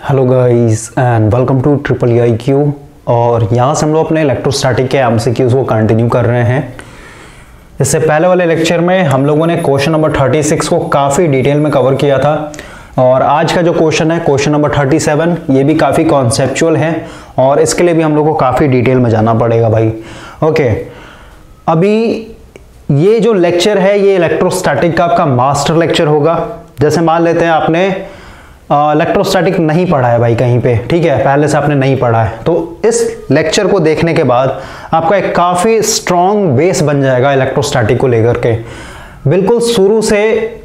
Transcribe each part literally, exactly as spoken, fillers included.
Hello guys and welcome to triple I Q. और यहाँ से हम लोग अपने इलेक्ट्रोस्टैटिक के एमसीक्यूज को कंटिन्यू कर रहे हैं। इससे पहले वाले लेक्चर में हम लोगों ने क्वेश्चन नंबर छत्तीस को काफ़ी डिटेल में कवर किया था और आज का जो क्वेश्चन है क्वेश्चन नंबर सैंतीस ये भी काफ़ी कॉन्सेप्चुअल है और इसके लिए भी हम लोग को काफ़ी डिटेल में जाना पड़ेगा भाई। ओके, अभी ये जो लेक्चर है ये इलेक्ट्रोस्टैटिक का आपका मास्टर लेक्चर होगा। जैसे मान लेते हैं आपने इलेक्ट्रोस्टैटिक नहीं पढ़ा है भाई कहीं पे, ठीक है, पहले से आपने नहीं पढ़ा है, तो इस लेक्चर को देखने के बाद आपका एक काफ़ी स्ट्रॉन्ग बेस बन जाएगा इलेक्ट्रोस्टैटिक को लेकर के। बिल्कुल शुरू से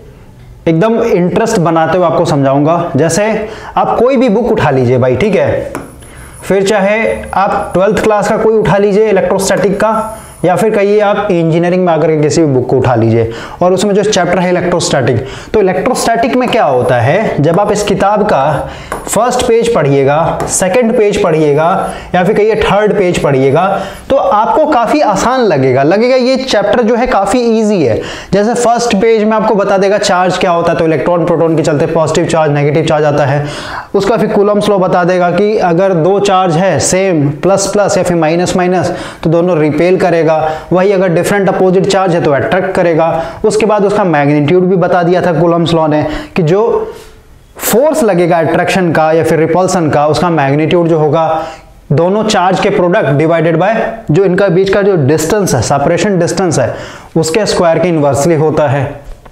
एकदम इंटरेस्ट बनाते हुए आपको समझाऊंगा। जैसे आप कोई भी बुक उठा लीजिए भाई, ठीक है, फिर चाहे आप ट्वेल्थ क्लास का कोई उठा लीजिए इलेक्ट्रोस्टैटिक का, या फिर कहिए आप इंजीनियरिंग में आकर के किसी भी बुक को उठा लीजिए और उसमें जो चैप्टर है इलेक्ट्रोस्टैटिक, तो इलेक्ट्रोस्टैटिक में क्या होता है, जब आप इस किताब का फर्स्ट पेज पढ़िएगा, सेकंड पेज पढ़िएगा या फिर कहिए थर्ड पेज पढ़िएगा तो आपको काफ़ी आसान लगेगा लगेगा ये चैप्टर जो है काफ़ी ईजी है। जैसे फर्स्ट पेज में आपको बता देगा चार्ज क्या होता है, तो इलेक्ट्रॉन प्रोटॉन के चलते पॉजिटिव चार्ज नेगेटिव चार्ज आता है। उसका फिर कूलम्ब्स लॉ बता देगा कि अगर दो चार्ज है सेम प्लस प्लस या फिर माइनस माइनस तो दोनों रिपेल करेगा, वही अगर डिफरेंट अपोजिट चार्ज है तो अट्रैक्ट करेगा। उसके बाद उसका मैग्नीट्यूड भी बता दिया था कूलम्ब्स लॉ ने कि जो फोर्स लगेगा अट्रैक्शन का या फिर रिपल्सन का, उसका मैग्नीट्यूड जो होगा दोनों चार्ज के प्रोडक्ट डिवाइडेड बाय जो इनका बीच का जो डिस्टेंस है, सेपरेशन डिस्टेंस है, उसके स्क्वायर के इनवर्सली होता है।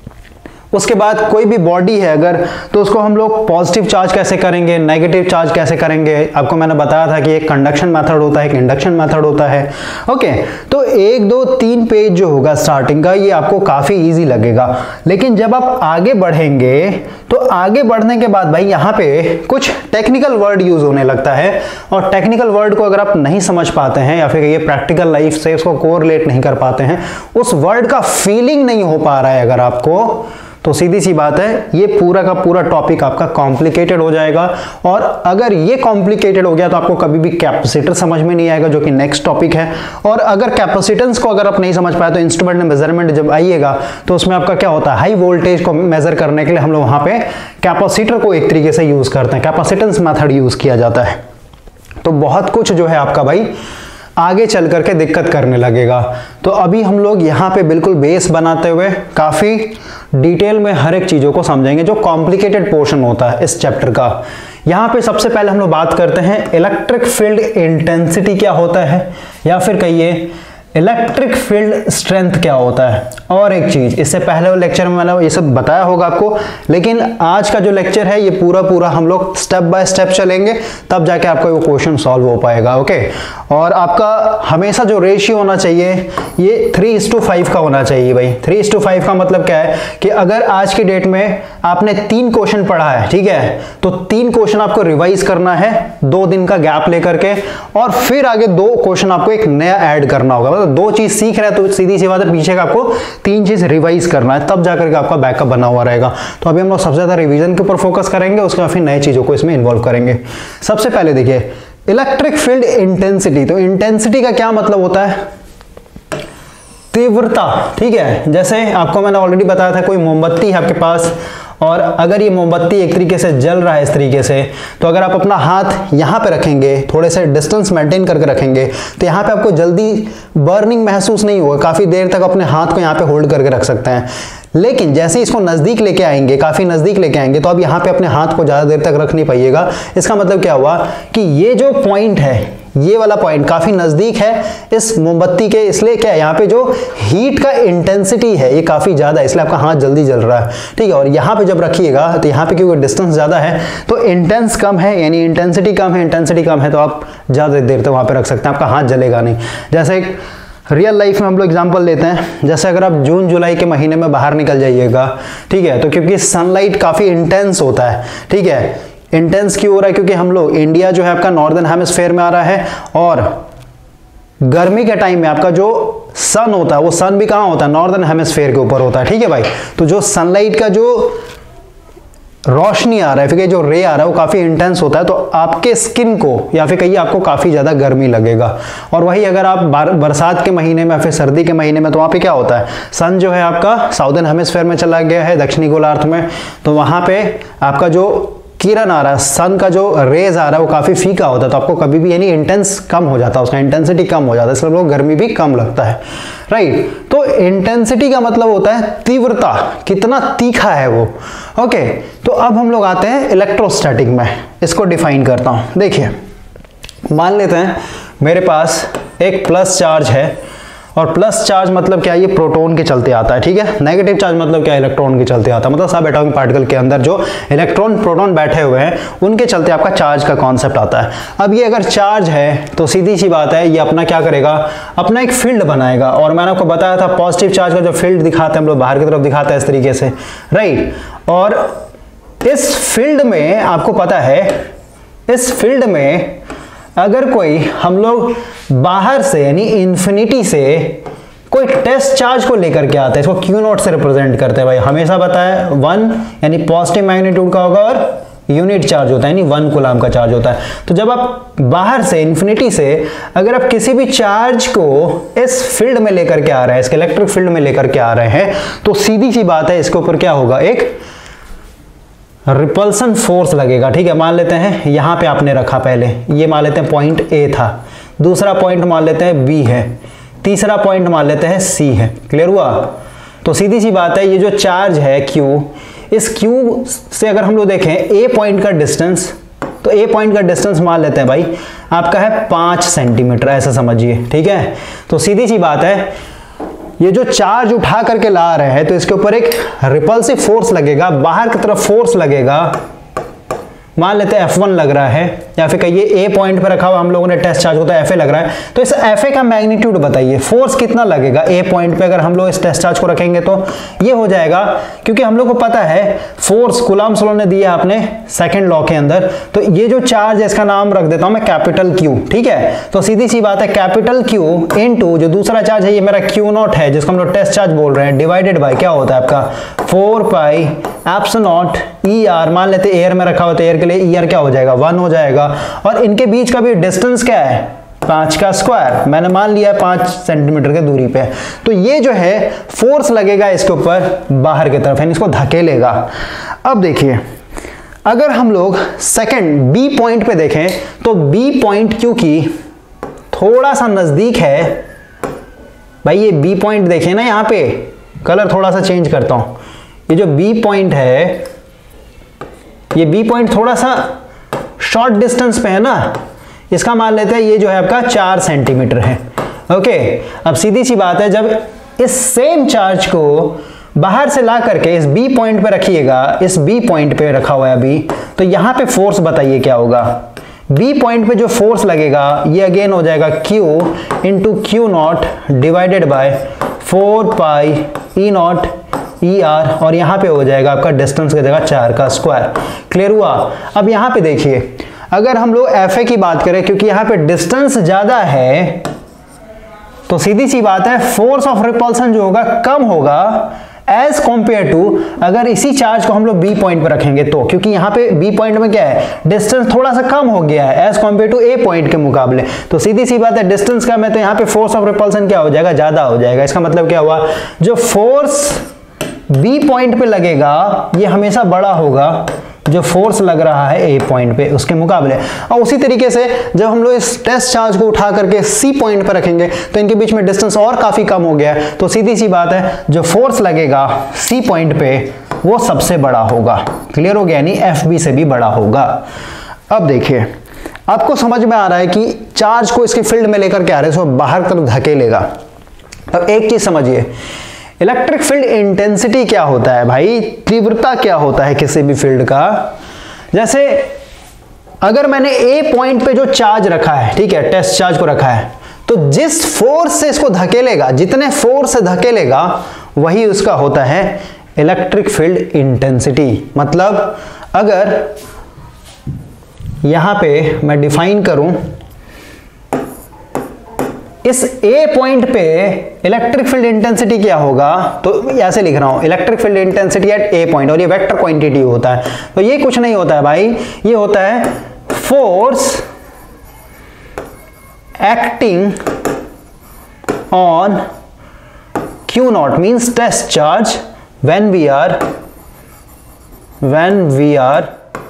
उसके बाद कोई भी बॉडी है अगर, तो उसको हम लोग पॉजिटिव चार्ज कैसे करेंगे, नेगेटिव चार्ज कैसे करेंगे, आपको मैंने बताया था कि एक कंडक्शन मेथड होता है, एक इंडक्शन मेथड होता है। ओके, तो एक दो तीन पेज जो होगा स्टार्टिंग का ये आपको काफ़ी इजी लगेगा, लेकिन जब आप आगे बढ़ेंगे तो आगे बढ़ने के बाद भाई यहाँ पे कुछ टेक्निकल वर्ड यूज होने लगता है और टेक्निकल वर्ड को अगर आप नहीं समझ पाते हैं या फिर ये प्रैक्टिकल लाइफ से उसको कोरिलेट नहीं कर पाते हैं, उस वर्ड का फीलिंग नहीं हो पा रहा है अगर आपको, तो सीधी सी बात है ये पूरा का पूरा टॉपिक आपका कॉम्प्लिकेटेड हो जाएगा। और अगर ये कॉम्प्लिकेटेड हो गया तो आपको कभी भी कैपेसिटर समझ में नहीं आएगा जो कि नेक्स्ट टॉपिक है। और अगर कैपेसिटेंस को अगर आप नहीं समझ पाए तो इंस्ट्रूमेंट मेजरमेंट जब आइएगा तो उसमें आपका क्या होता है, हाई वोल्टेज को मेजर करने के लिए हम लोग वहां पे कैपेसिटर को एक तरीके से यूज करते हैं, कैपेसिटेंस मेथड यूज किया जाता है। तो बहुत कुछ जो है आपका भाई आगे चल करके दिक्कत करने लगेगा। तो अभी हम लोग यहाँ पे बिल्कुल बेस बनाते हुए काफ़ी डिटेल में हर एक चीज़ों को समझेंगे जो कॉम्प्लिकेटेड पोर्शन होता है इस चैप्टर का। यहाँ पे सबसे पहले हम लोग बात करते हैं इलेक्ट्रिक फील्ड इंटेंसिटी क्या होता है, या फिर कहिए इलेक्ट्रिक फील्ड स्ट्रेंथ क्या होता है। और एक चीज, इससे पहले वो लेक्चर में मैंने ये सब बताया होगा आपको, लेकिन आज का जो लेक्चर है ये पूरा पूरा हम लोग स्टेप बाय स्टेप चलेंगे, तब जाके आपका वो क्वेश्चन सॉल्व हो पाएगा। ओके, और आपका हमेशा जो रेशियो होना चाहिए ये थ्री इज टू फाइव का होना चाहिए भाई। थ्री इज टू फाइव का मतलब क्या है कि अगर आज की डेट में आपने तीन क्वेश्चन पढ़ा है, ठीक है, तो तीन क्वेश्चन आपको रिवाइज करना है दो दिन का गैप लेकर के, और फिर आगे दो क्वेश्चन आपको एक नया ऐड करना होगा। तो दो चीज सीख रहे हैं तो सीधी सी बात है पीछे का आपको तीन चीज रिवाइज करना है, तब जाकर के आपका बैकअप बना हुआ रहेगा। तो अभी हम लोग सबसे ज्यादा रिवीजन के ऊपर फोकस करेंगे, उसके बाद फिर नए चीजों को इसमें इन्वॉल्व करेंगे। सबसे पहले देखिए इलेक्ट्रिक फील्ड इंटेंसिटी। तो इंटेंसिटी का क्या मतलब होता है, तीव्रता, ठीक है। जैसे आपको मैंने ऑलरेडी बताया था कोई मोमबत्ती है आपके पास और अगर ये मोमबत्ती एक तरीके से जल रहा है इस तरीके से, तो अगर आप अपना हाथ यहाँ पे रखेंगे, थोड़े से डिस्टेंस मेंटेन करके रखेंगे, तो यहाँ पे आपको जल्दी बर्निंग महसूस नहीं होगा, काफ़ी देर तक अपने हाथ को यहाँ पे होल्ड करके रख सकते हैं। लेकिन जैसे इसको नज़दीक लेके आएंगे, काफ़ी नज़दीक लेके आएंगे, तो अब यहाँ पे अपने हाथ को ज़्यादा देर तक रख नहीं पाइएगा। इसका मतलब क्या हुआ कि ये जो पॉइंट है, ये वाला पॉइंट काफ़ी नज़दीक है इस मोमबत्ती के, इसलिए क्या है यहाँ पे जो हीट का इंटेंसिटी है ये काफ़ी ज़्यादा है, इसलिए आपका हाथ जल्दी जल रहा है, ठीक है। और यहाँ पे जब रखिएगा तो यहाँ पे क्योंकि डिस्टेंस ज़्यादा है तो इंटेंस कम है, यानी इंटेंसिटी कम है, इंटेंसिटी कम है तो आप ज़्यादा देर तक वहाँ पे रख सकते हैं, आपका हाथ जलेगा नहीं। जैसे एक रियल लाइफ में हम लोग एग्जांपल लेते हैं, जैसे अगर आप जून जुलाई के महीने में बाहर निकल जाइएगा, ठीक है, तो क्योंकि सनलाइट काफ़ी इंटेंस होता है, ठीक है, इंटेंस क्यों हो रहा है, क्योंकि हम लोग इंडिया जो है आपका नॉर्दर्न हेमिस्फेयर में आ रहा है और गर्मी के टाइम में आपका जो सन होता है वो सन भी कहाँ होता है, नॉर्दर्न हेमिस्फेयर के ऊपर होता है, ठीक है भाई। तो जो सनलाइट का जो रोशनी आ रहा है, फिर जो रे आ रहा है वो काफ़ी इंटेंस होता है, तो आपके स्किन को या फिर कहिए आपको काफ़ी ज़्यादा गर्मी लगेगा। और वही अगर आप बरसात के महीने में या फिर सर्दी के महीने में, तो वहाँ पे क्या होता है, सन जो है आपका साउदर्न हेमिस्फेयर में चला गया है, दक्षिणी गोलार्ध में, तो वहाँ पे आपका जो किरण आ रहा है, सन का जो रेज आ रहा है वो काफी फीका होता है, तो आपको कभी भी यानी इंटेंस कम हो जाता है, उसका इंटेंसिटी कम हो जाता है, इसलिए लोग गर्मी भी कम लगता है, राइट। तो इंटेंसिटी का मतलब होता है तीव्रता, कितना तीखा है वो। ओके, तो अब हम लोग आते हैं इलेक्ट्रोस्टैटिक में, इसको डिफाइन करता हूं। देखिए, मान लेते हैं मेरे पास एक प्लस चार्ज है, और प्लस चार्ज मतलब क्या है, ये प्रोटॉन के चलते आता है, ठीक है। नेगेटिव चार्ज मतलब क्या है, इलेक्ट्रॉन के चलते आता है, मतलब सब एटॉमिक पार्टिकल के अंदर जो इलेक्ट्रॉन प्रोटॉन बैठे हुए हैं उनके चलते आपका चार्ज का कॉन्सेप्ट आता है। अब ये अगर चार्ज है तो सीधी सी बात है, ये अपना क्या करेगा, अपना एक फील्ड बनाएगा, और मैंने आपको बताया था पॉजिटिव चार्ज का जो फील्ड दिखाते हैं हम लोग बाहर की तरफ दिखाते हैं इस तरीके से, राइट। और इस फील्ड में आपको पता है, इस फील्ड में अगर कोई हम लोग बाहर से यानी इन्फिनिटी से कोई टेस्ट चार्ज को लेकर के आते हैं, इसको क्यू नॉट से रिप्रेजेंट करते हैं भाई, हमेशा बताया वन यानी पॉजिटिव मैग्नीट्यूड का होगा, और यूनिट चार्ज होता है यानी वन कूलम का चार्ज होता है। तो जब आप बाहर से इन्फिनिटी से अगर आप किसी भी चार्ज को इस फील्ड में लेकर के आ रहे हैं, इसके इलेक्ट्रिक फील्ड में लेकर के आ रहे हैं, तो सीधी सी बात है इसके ऊपर क्या होगा, एक रिपल्सन फोर्स लगेगा, ठीक है। मान लेते हैं यहां पे आपने रखा, पहले ये मान लेते हैं पॉइंट ए था, दूसरा पॉइंट मान लेते हैं बी है, तीसरा पॉइंट मान लेते हैं सी है, क्लियर हुआ। तो सीधी सी बात है, ये जो चार्ज है क्यू, इस क्यू से अगर हम लोग देखें ए पॉइंट का डिस्टेंस, तो ए पॉइंट का डिस्टेंस मान लेते हैं भाई आपका है पांच सेंटीमीटर, ऐसा समझिए, ठीक है। तो सीधी सी बात है, ये जो चार्ज उठा करके ला रहे हैं तो इसके ऊपर एक रिपल्सिव फोर्स लगेगा, बाहर की तरफ फोर्स लगेगा, मान लेते हैं एफ वन लग रहा है, या फिर कहिए ए पॉइंट पे रखा हुआ हम लोगों ने टेस्ट चार्ज होता है एफ ए लग रहा है, तो इस एफ ए का मैग्नीट्यूड बताइए, फोर्स कितना लगेगा ए पॉइंट पे अगर हम लोग इस टेस्ट चार्ज को रखेंगे, तो ये हो जाएगा, क्योंकि हम लोग को पता है फोर्स कूलम्ब्स लॉ ने दिया आपने सेकंड लॉ के अंदर, तो ये जो चार्ज है इसका नाम रख देता हूं मैं कैपिटल क्यू, ठीक है। तो सीधी सी बात है कैपिटल क्यू इनटू जो दूसरा चार्ज है ये मेरा क्यू नॉट है, जिसको हम लोग टेस्ट चार्ज बोल रहे हैं, डिवाइडेड बाय क्या होता है आपका फोर पाई एप्सिलॉन नॉट ई आर, मान लेते एयर में रखा होता है, एयर के लिए ई आर क्या हो जाएगा, वन हो जाएगा, और इनके बीच का भी डिस्टेंस क्या है, पांच का स्क्वायर, मैंने मान लिया है पांच सेंटीमीटर के दूरी पे। तो ये जो है फोर्स लगेगा इसके ऊपर बाहर की तरफ, यानी इसको धकेलेगा। अब देखिए, अगर हम लोग सेकंड बी पॉइंट पे देखें, तो बी पॉइंट क्योंकि थोड़ा सा नजदीक है भाई, ये बी पॉइंट देखें ना, यहां पे कलर थोड़ा सा चेंज करता हूं, ये जो बी पॉइंट है, ये बी पॉइंट थोड़ा सा शॉर्ट डिस्टेंस पे है ना, इसका मान लेते हैं ये जो है आपका चार सेंटीमीटर है, ओके। अब सीधी सी बात है, जब इस सेम चार्ज को बाहर से ला करके इस बी पॉइंट पे रखिएगा, इस बी पॉइंट पे रखा हुआ है अभी, तो यहां पे फोर्स बताइए क्या होगा, बी पॉइंट पे जो फोर्स लगेगा ये अगेन हो जाएगा Q into Q naught divided by four pi E naught E R, और यहां पे हो जाएगा आपका डिस्टेंस की जगह चार का स्क्वायर, क्लियर हुआ। अब यहां पे देखिए, अगर हम लोग एफ ए की बात करें, क्योंकि यहां पे डिस्टेंस ज्यादा है, तो सीधी सी बात है फोर्स ऑफ रिपल्सन जो होगा कम होगा एज कंपेयर टू अगर इसी चार्ज को हम लोग बी पॉइंट पे रखेंगे, तो क्योंकि यहां पे बी पॉइंट में क्या है, डिस्टेंस थोड़ा सा कम हो गया है as compare to A point के मुकाबले, तो सीधी सी बात है डिस्टेंस कम है, तो यहां पे फोर्स ऑफ रिपल्सन क्या हो जाएगा, ज्यादा हो जाएगा। इसका मतलब क्या हुआ, जो फोर्स बी पॉइंट पे लगेगा ये हमेशा बड़ा होगा जो फोर्स लग रहा है ए पॉइंट पे उसके मुकाबले। और उसी तरीके से जब हम लोग इस टेस्ट चार्ज को उठा करके सी पॉइंट पर रखेंगे, तो इनके बीच में डिस्टेंस और काफी कम हो गया है, तो सीधी सी बात है जो फोर्स लगेगा सी पॉइंट पे वो सबसे बड़ा होगा, क्लियर हो गया, यानी एफ बी से भी बड़ा होगा। अब देखिए, आपको समझ में आ रहा है कि चार्ज को इसके फील्ड में लेकर के आ रहे हैं, उसको बाहर तरफ धकेलेगा। अब एक चीज समझिए, इलेक्ट्रिक फील्ड इंटेंसिटी क्या होता है भाई, तीव्रता क्या होता है किसी भी फील्ड का। जैसे अगर मैंने ए पॉइंट पे जो चार्ज रखा है, ठीक है, टेस्ट चार्ज को रखा है, तो जिस फोर्स से इसको धकेलेगा, जितने फोर्स से धकेलेगा वही उसका होता है इलेक्ट्रिक फील्ड इंटेंसिटी। मतलब अगर यहां पे मैं डिफाइन करूं, इस ए पॉइंट पे इलेक्ट्रिक फील्ड इंटेंसिटी क्या होगा, तो ऐसे लिख रहा हूं, electric field intensity at A point, और ये वेक्टर क्वांटिटी होता है, तो ये कुछ नहीं होता है भाई, ये होता है force acting on Q naught means test charge when we are when we are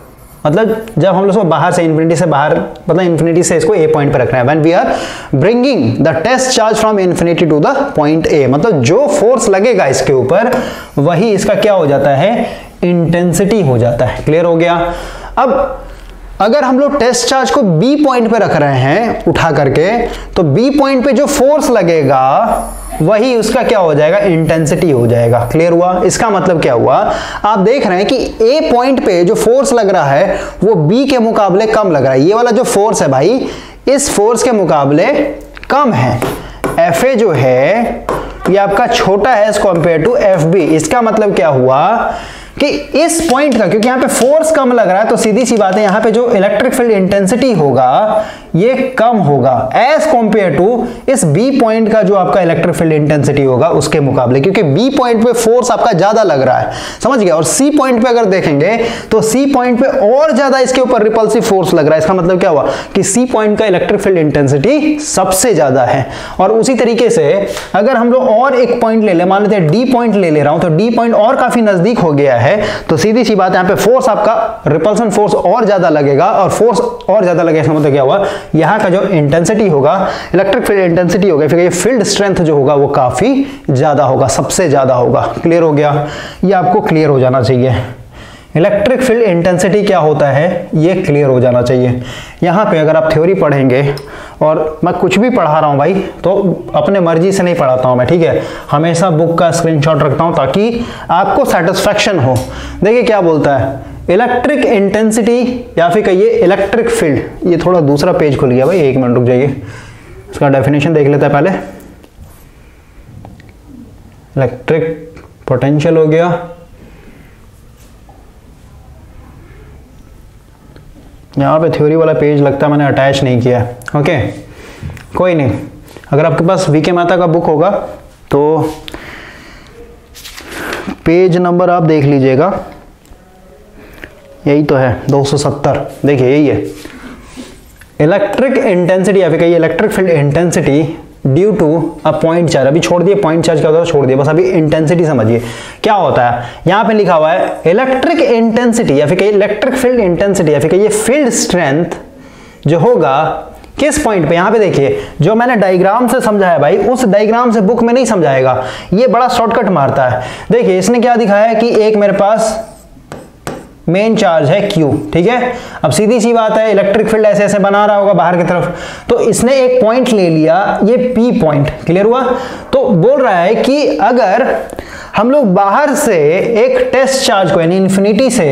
मतलब जब हम लोग इसको बाहर से इन्फिनिटी से बाहर मतलब इन्फिनिटी से इसको ए पॉइंट पे रखना है, when we are bringing the test charge from infinity to the point A, मतलब जो फोर्स लगेगा इसके ऊपर वही इसका क्या हो जाता है, इंटेंसिटी हो जाता है। क्लियर हो गया। अब अगर हम लोग टेस्ट चार्ज को बी पॉइंट पे रख रहे हैं उठा करके, तो बी पॉइंट पे जो फोर्स लगेगा वही उसका क्या हो जाएगा, इंटेंसिटी हो जाएगा। क्लियर हुआ। इसका मतलब क्या हुआ, आप देख रहे हैं कि ए पॉइंट पे जो फोर्स लग रहा है वो बी के मुकाबले कम लग रहा है। ये वाला जो फोर्स है भाई इस फोर्स के मुकाबले कम है। एफ ए जो है ये आपका छोटा है as compare to F B. इसका मतलब क्या हुआ कि इस पॉइंट का, क्योंकि यहां पे फोर्स कम लग रहा है तो सीधी सी बात है यहां पे जो इलेक्ट्रिक फील्ड इंटेंसिटी होगा ये कम होगा एज कंपेयर टू इस बी पॉइंट का जो आपका इलेक्ट्रिक फील्ड इंटेंसिटी होगा उसके मुकाबले, क्योंकि बी पॉइंट पे फोर्स आपका ज्यादा लग रहा है, समझ गया। और सी पॉइंट पे अगर देखेंगे तो सी पॉइंट पे और ज्यादा इसके ऊपर रिपल्सिव फोर्स लग रहा है। इसका मतलब क्या हुआ कि सी पॉइंट का इलेक्ट्रिक फील्ड इंटेंसिटी सबसे ज्यादा है। और उसी तरीके से अगर हम लोग और एक पॉइंट ले ले, मान लेते हैं डी पॉइंट ले ले रहा हूं, तो डी पॉइंट और काफी नजदीक हो गया है, तो सीधी सी बात है यहां पे फोर्स आपका रिपल्सन फोर्स और ज्यादा लगेगा, और फोर्स और ज्यादा लगेगा इसका मतलब क्या हुआ, यहां का जो इंटेंसिटी होगा इलेक्ट्रिक फील्ड इंटेंसिटी होगा, फिर ये फील्ड स्ट्रेंथ जो होगा वो काफी ज्यादा होगा, सबसे ज्यादा होगा। क्लियर हो गया। ये आपको क्लियर हो जाना चाहिए। इलेक्ट्रिक फील्ड इंटेंसिटी क्या होता है ये क्लियर हो जाना चाहिए। यहां पे अगर आप थ्योरी पढ़ेंगे, और मैं कुछ भी पढ़ा रहा हूं भाई तो अपने मर्जी से नहीं पढ़ाता हूं मैं, ठीक है, हमेशा बुक का स्क्रीनशॉट रखता हूं ताकि आपको सेटिस्फैक्शन हो। देखिए क्या बोलता है, इलेक्ट्रिक इंटेंसिटी या फिर कहिए इलेक्ट्रिक फील्ड, ये थोड़ा दूसरा पेज खुल गया भाई, एक मिनट रुक जाइए, इसका डेफिनेशन देख लेते हैं पहले। इलेक्ट्रिक पोटेंशियल हो गया, यहाँ पे थ्योरी वाला पेज लगता है मैंने अटैच नहीं किया है। ओके कोई नहीं, अगर आपके पास वीके मेहता का बुक होगा तो पेज नंबर आप देख लीजिएगा, यही तो है दो सौ सत्तर, देखिए यही है। इलेक्ट्रिक इंटेंसिटी या फिर कहिए electric field intensity due to a point charge. अभी छोड़ दिए पॉइंट चार्ज क्या होता है, छोड़ दिए, बस अभी इंटेंसिटी समझिए क्या होता है। यहां पे लिखा हुआ है इलेक्ट्रिक इंटेंसिटी या फिर कहिए इलेक्ट्रिक फील्ड इंटेंसिटी या फिर कहिए फील्ड स्ट्रेंथ जो होगा किस पॉइंट पे, यहां पे देखिए जो मैंने डायग्राम से समझाया भाई उस डायग्राम से बुक में नहीं समझाएगा, ये बड़ा शॉर्टकट मारता है। देखिए इसने क्या दिखाया है कि एक मेरे पास मेन चार्ज है Q, ठीक है। अब सीधी सी बात है इलेक्ट्रिक फील्ड ऐसे ऐसे बना रहा होगा बाहर की तरफ, तो इसने एक पॉइंट ले लिया ये P पॉइंट। क्लियर हुआ। तो बोल रहा है कि अगर हम लोग बाहर से एक टेस्ट चार्ज को यानी इंफिनिटी से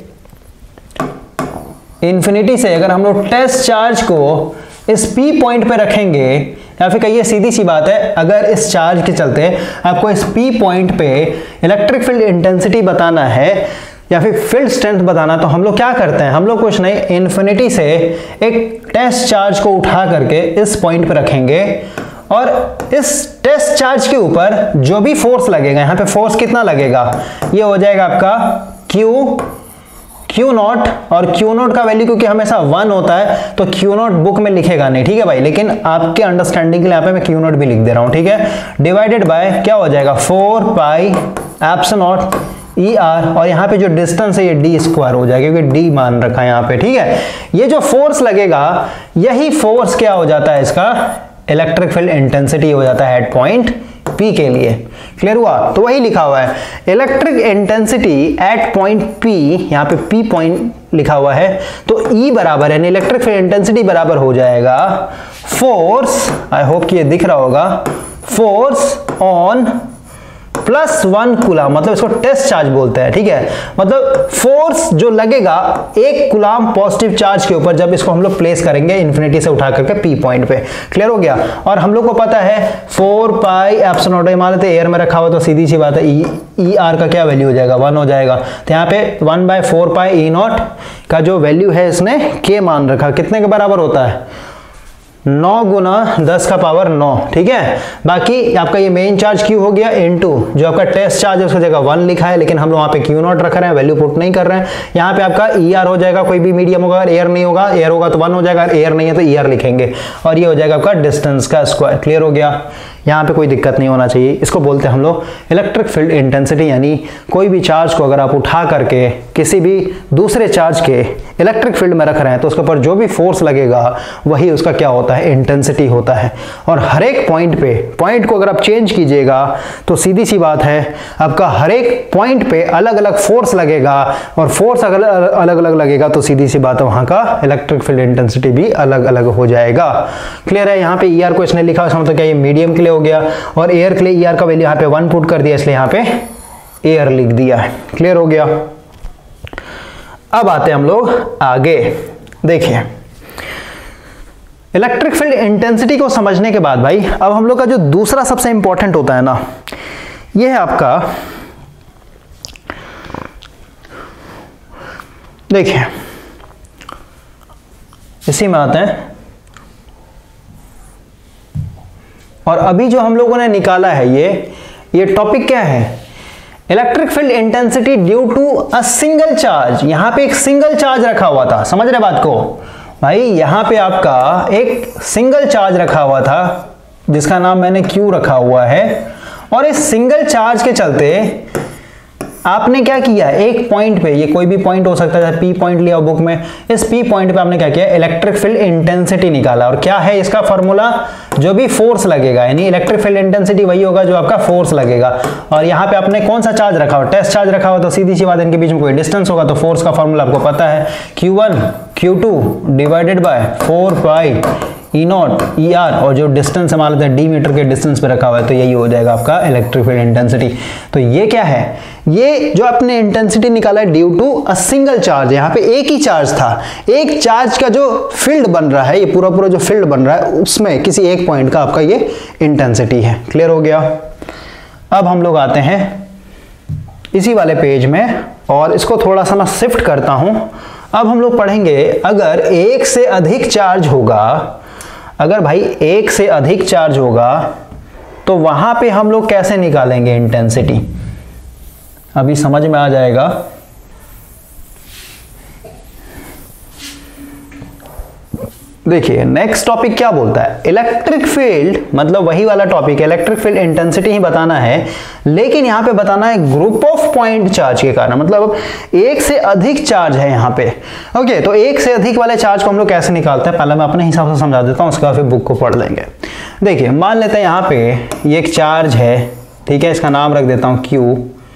इंफिनिटी से अगर हम लोग टेस्ट चार्ज को इस P पॉइंट पे रखेंगे, या फिर कहिए सीधी सी बात है अगर इस चार्ज के चलते आपको इस P पॉइंट पे इलेक्ट्रिक फील्ड इंटेंसिटी बताना है या फिर फील्ड स्ट्रेंथ बताना, तो हम लोग क्या करते हैं, हम लोग कुछ नहीं इन्फिनिटी से एक टेस्ट चार्ज को उठा करके इस पॉइंट पे रखेंगे, और इस टेस्ट चार्ज के ऊपर जो भी फोर्स लगेगा, यहाँ पे फोर्स कितना लगेगा, ये हो जाएगा आपका Q Q नॉट, और Q नॉट का वैल्यू क्योंकि हमेशा वन होता है तो Q नॉट बुक में लिखेगा नहीं, ठीक है भाई, लेकिन आपके अंडरस्टैंडिंग के लिए यहाँ पे मैं Q नॉट भी लिख दे रहा हूँ, ठीक है। डिवाइडेड बाय क्या हो जाएगा four pi epsilon naught E R, और यहाँ पे जो डिस्टेंस है ये डी स्क्वायर हो जाएगा क्योंकि डी मान रखा है यहाँ पे, ठीक है। ये जो फोर्स लगेगा यही फोर्स क्या हो जाता है, इसका इलेक्ट्रिक फील्ड इंटेंसिटी हो जाता है एट पॉइंट P के लिए। क्लियर हुआ। तो वही लिखा हुआ है electric intensity at point P, यहाँ पे P पॉइंट लिखा हुआ है, तो E बराबर है इलेक्ट्रिक फील्ड इंटेंसिटी बराबर हो जाएगा फोर्स, आई होप कि ये दिख रहा होगा, force on plus one coulomb, मतलब इसको टेस्ट चार्ज बोलते हैं, ठीक है। मतलब फोर्स जो लगेगा एक कूलाम पॉजिटिव चार्ज के ऊपर जब इसको हम लोग प्लेस करेंगे इन्फिनिटी से उठा करके P पॉइंट पे। क्लियर हो गया। और हम लोग को पता है फोर पाई एप्सिलॉन नॉट, मान लेते एयर में रखा हुआ तो सीधी सी बात है ई ई आर का क्या वैल्यू हो जाएगा, वन हो जाएगा। तो यहाँ पे one by four pi E naught का जो वैल्यू है इसने के मान रखा, कितने के बराबर होता है, नौ गुना दस का पावर नौ, ठीक है। बाकी आपका ये मेन चार्ज क्यू हो गया इनटू जो आपका टेस्ट चार्ज है उसकी जगह वन लिखा है, लेकिन हम लोग वहां पे क्यू नॉट रख रहे हैं, वैल्यू पुट नहीं कर रहे हैं। यहाँ पे आपका ई आर हो जाएगा, कोई भी मीडियम होगा, एयर नहीं होगा, एयर होगा तो वन हो जाएगा, एयर नहीं है तो ई आर लिखेंगे, और ये हो जाएगा आपका डिस्टेंस का स्क्वायर। क्लियर हो गया, यहाँ पे कोई दिक्कत नहीं होना चाहिए। इसको बोलते हैं हम लोग इलेक्ट्रिक फील्ड इंटेंसिटी, यानी कोई भी चार्ज को अगर आप उठा करके किसी भी दूसरे चार्ज के इलेक्ट्रिक फील्ड में रख रहे हैं तो उसके ऊपर जो भी फोर्स लगेगा वही उसका क्या होता है, इंटेंसिटी होता है। और हर एक पॉइंट पे, पॉइंट को अगर आप चेंज कीजिएगा तो सीधी सी बात है आपका हर एक पॉइंट पे अलग अलग फोर्स लगेगा, और फोर्स अगर अलग अलग लगेगा तो सीधी सी बात है वहां का इलेक्ट्रिक फील्ड इंटेंसिटी भी अलग अलग हो जाएगा। क्लियर है। यहाँ पे ई आर को इसने लिखा है, मतलब क्या ये मीडियम के लिए हो गया, और एयर के लिए ई आर का वैल्यू यहाँ पे वन पुट कर दिया, इसलिए यहाँ पे एयर लिख दिया है। क्लियर हो गया। अब आते हैं हम लोग आगे। देखिए इलेक्ट्रिक फील्ड इंटेंसिटी को समझने के बाद भाई अब हम लोग का जो दूसरा सबसे इंपॉर्टेंट होता है ना, ये है आपका, देखिए इसी में आते हैं, और अभी जो हम लोगों ने निकाला है ये ये टॉपिक क्या है, electric field intensity due to a single charge. यहां पे एक सिंगल चार्ज रखा हुआ था, समझ रहे बात को भाई, यहां पे आपका एक सिंगल चार्ज रखा हुआ था जिसका नाम मैंने क्यू रखा हुआ है, और इस सिंगल चार्ज के चलते आपने क्या किया, एक पॉइंट पे, ये कोई भी पॉइंट हो सकता है, पी पॉइंट लिया बुक में, इस पी पॉइंट पे आपने क्या किया, इलेक्ट्रिक फील्ड इंटेंसिटी निकाला। और क्या है इसका फॉर्मूला, जो भी फोर्स लगेगा, यानी इलेक्ट्रिक फील्ड इंटेंसिटी वही होगा जो आपका फोर्स लगेगा। और यहाँ पे आपने कौन सा चार्ज रखा हो, टेस्ट चार्ज रखा हो, तो सीधी सी बात इनके बीच में कोई डिस्टेंस होगा, तो फोर्स का फॉर्मूला आपको पता है, Q one Q two divided by four pi E naught E R, और जो डिस्टेंस हमारा था डी मीटर के डिस्टेंस पे रखा हुआ है, तो यही हो जाएगा आपका इलेक्ट्रिक फील्ड इंटेंसिटी। तो ये क्या है, ये जो आपने इंटेंसिटी निकाला है due to a single charge, यहाँ पे एक ही चार्ज था, एक चार्ज का जो फील्ड बन रहा है, ये पूरा पूरा जो फील्ड बन रहा है उसमें किसी एक पॉइंट का आपका ये इंटेंसिटी है। क्लियर हो गया। अब हम लोग आते हैं इसी वाले पेज में, और इसको थोड़ा सा मैं शिफ्ट करता हूं। अब हम लोग पढ़ेंगे अगर एक से अधिक चार्ज होगा, अगर भाई एक से अधिक चार्ज होगा तो वहां पे हम लोग कैसे निकालेंगे इंटेंसिटी, अभी समझ में आ जाएगा। देखिए नेक्स्ट टॉपिक क्या बोलता है, इलेक्ट्रिक फील्ड, मतलब वही वाला टॉपिक, इलेक्ट्रिक फील्ड इंटेंसिटी ही बताना है, लेकिन यहां पे बताना है ग्रुप ऑफ पॉइंट चार्ज के कारण, मतलब एक से अधिक चार्ज है यहां पे। ओके, तो एक से अधिक वाले चार्ज को हम लोग कैसे निकालते हैं, पहले मैं अपने हिसाब से समझा देता हूं, उसके बाद फिर बुक को पढ़ लेंगे। देखिए मान लेते हैं यहां पे ये एक चार्ज है, ठीक है, इसका नाम रख देता हूं क्यू।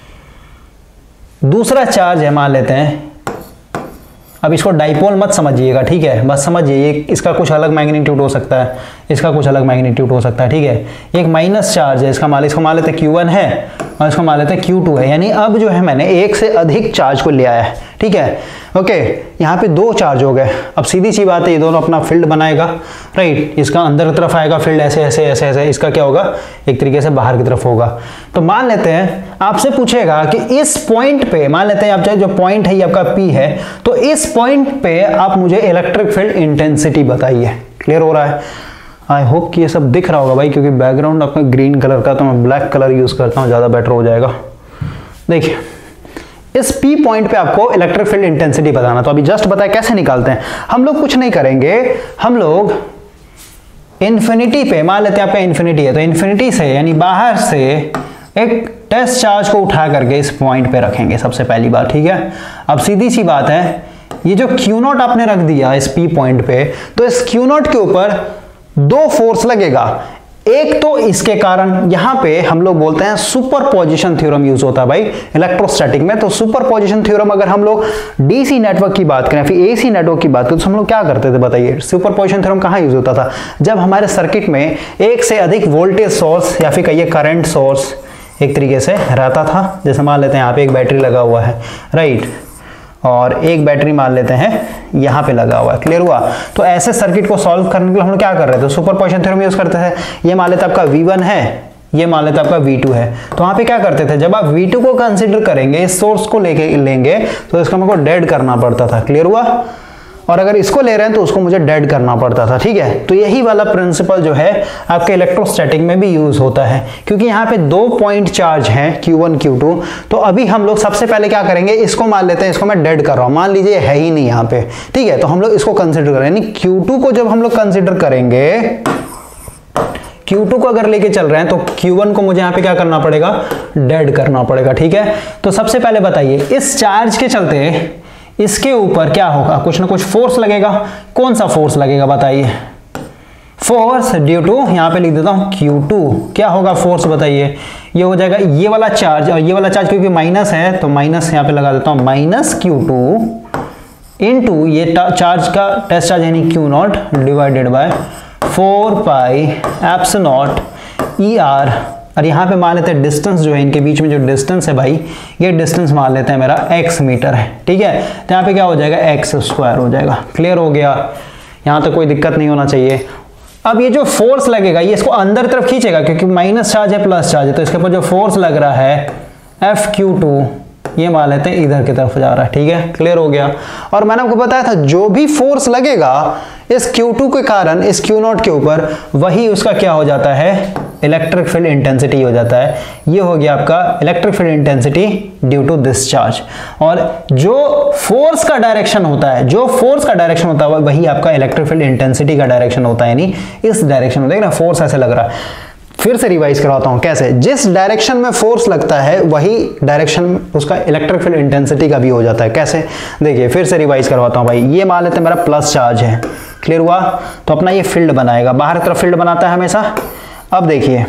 दूसरा चार्ज है, मान लेते हैं, अब इसको डाइपोल मत समझिएगा, ठीक है, बस समझिए ये इसका कुछ अलग मैग्नीट्यूड हो सकता है, इसका कुछ अलग मैग्नीट्यूड हो सकता है, ठीक है। एक माइनस चार्ज है, इसका मान इसको मान लेते हैं क्यू वन है, और इसको मान लेते हैं क्यू टू है, यानी अब जो है मैंने एक से अधिक चार्ज को लिया है, ठीक है। ओके, यहाँ पे दो चार्ज हो गए, अब सीधी सी बात है ये दोनों अपना फील्ड बनाएगा, राइट, इसका अंदर की तरफ आएगा फील्ड, ऐसे ऐसे ऐसे ऐसे, इसका क्या होगा, एक तरीके से बाहर की तरफ होगा। तो मान लेते हैं आपसे पूछेगा कि इस पॉइंट पे, मान लेते हैं आप चाहे जो पॉइंट है ये आपका पी है, तो इस पॉइंट पे आप मुझे इलेक्ट्रिक फील्ड इंटेंसिटी बताइए। क्लियर हो रहा है, आई होप कि ये सब दिख रहा होगा भाई, क्योंकि बैकग्राउंड आपका ग्रीन कलर का, तो मैं ब्लैक कलर यूज करता हूँ, ज्यादा बेटर हो जाएगा। देखिए इस P पॉइंट पे आपको इलेक्ट्रिक फील्ड इंटेंसिटी बताना, तो अभी जस्ट बताया कैसे निकालते हैं। हम लोग कुछ नहीं करेंगे, हम लोग इन्फिनिटी पे, मान लेते हैं आपका इन्फिनिटी है, तो इन्फिनिटी से यानी बाहर से एक टेस्ट चार्ज को उठा करके इस पॉइंट पे रखेंगे सबसे पहली बात, ठीक है। अब सीधी सी बात है, ये जो क्यू नॉट आपने रख दिया इस P पॉइंट पे, तो इस क्यू नॉट के ऊपर दो फोर्स लगेगा, एक तो इसके कारण, यहां पे हम लोग बोलते हैं सुपरपोजिशन थ्योरम यूज होता है भाई इलेक्ट्रोस्टैटिक में। तो सुपरपोजिशन थ्योरम अगर हम लोग डीसी नेटवर्क की बात करें, फिर एसी नेटवर्क की बात करें, तो हम लोग क्या करते थे बताइए, सुपरपोजिशन थ्योरम कहां यूज होता था, जब हमारे सर्किट में एक से अधिक वोल्टेज सोर्स या फिर कहिए करंट सोर्स एक तरीके से रहता था। जैसे मान लेते हैं यहाँ पे एक बैटरी लगा हुआ है, राइट, और एक बैटरी मान लेते हैं यहाँ पे लगा हुआ है। क्लियर हुआ। तो ऐसे सर्किट को सॉल्व करने के लिए हम लोग क्या कर रहे थे, सुपरपोजिशन थ्योरम यूज करते थे। ये मान लेते आपका वी वन है, ये मान लेते आपका वी टू है, तो वहां पे क्या करते थे, जब आप वी टू को कंसीडर करेंगे, इस सोर्स को लेके लेंगे, तो इसका हमको डेड करना पड़ता था। क्लियर हुआ। और अगर इसको ले रहे हैं तो उसको मुझे डेड करना पड़ता था, ठीक है। तो यही वाला प्रिंसिपल जो है आपके इलेक्ट्रोस्टैटिक में भी यूज होता है, क्योंकि यहाँ पे दो पॉइंट चार्ज हैं क्यू वन क्यू टू। तो अभी हम लोग सबसे पहले क्या करेंगे, इसको मान लेते हैं, इसको मैं डेड कर रहा हूं, मान लीजिए है ही नहीं यहाँ पे, ठीक है। तो हम लोग इसको कंसिडर करें, यानी क्यू टू को जब हम लोग कंसिडर करेंगे, क्यू टू को अगर लेके चल रहे हैं तो क्यू वन को मुझे यहाँ पे क्या करना पड़ेगा, डेड करना पड़ेगा, ठीक है। तो सबसे पहले बताइए, इस चार्ज के चलते इसके ऊपर क्या होगा, कुछ ना कुछ फोर्स लगेगा। कौन सा फोर्स लगेगा बताइए, फोर्स ड्यू टू, यहां पे लिख देता हूं क्यू टू। क्या होगा फोर्स बताइए, ये हो जाएगा ये वाला चार्ज, और ये वाला चार्ज क्योंकि माइनस है तो माइनस यहां पे लगा देता हूं, माइनस क्यू टू इंटू ये चार्ज का टेस्ट चार्ज यानी Q naught divided by four pi eps naught E R. और यहाँ पे मान लेते हैं डिस्टेंस जो है, इनके बीच में जो डिस्टेंस है भाई, ये डिस्टेंस मान लेते हैं मेरा x मीटर है, ठीक है। तो यहाँ पे क्या हो जाएगा, एक्स स्क्वायर हो जाएगा। क्लियर हो गया, यहाँ तक तो कोई दिक्कत नहीं होना चाहिए। अब ये जो फोर्स लगेगा ये इसको अंदर तरफ खींचेगा, क्योंकि माइनस चार्ज है प्लस चार्ज है, तो इसके ऊपर जो फोर्स लग रहा है एफ क्यू टू, ये मान लेते हैं इधर की तरफ जा रहा है, ठीक है। क्लियर हो गया। और मैंने आपको बताया था जो भी फोर्स लगेगा इस क्यू टू के कारण इस क्यू नॉट के ऊपर, वही उसका क्या हो जाता है, इलेक्ट्रिक फील्ड इंटेंसिटी हो जाता है। ये हो गया आपका electric field intensity due to this charge. और जो फोर्स का डायरेक्शन होता है, जो फोर्स का डायरेक्शन होता है वही आपका इलेक्ट्रिक फील्ड इंटेंसिटी का डायरेक्शन होता है, यानी इस डायरेक्शन में। देख ना फोर्स ऐसे लग रहा है, फिर से रिवाइज करवाता हूं कैसे। जिस डायरेक्शन में फोर्स लगता है वही डायरेक्शन उसका इलेक्ट्रिक फील्ड इंटेंसिटी का भी हो जाता है। कैसे, देखिए फिर से रिवाइज करवाता हूं भाई। ये मान लेते हैं मेरा प्लस चार्ज है, क्लियर हुआ। तो अपना ये फील्ड बनाएगा, बाहर की तरफ फील्ड बनाता है हमेशा। अब देखिए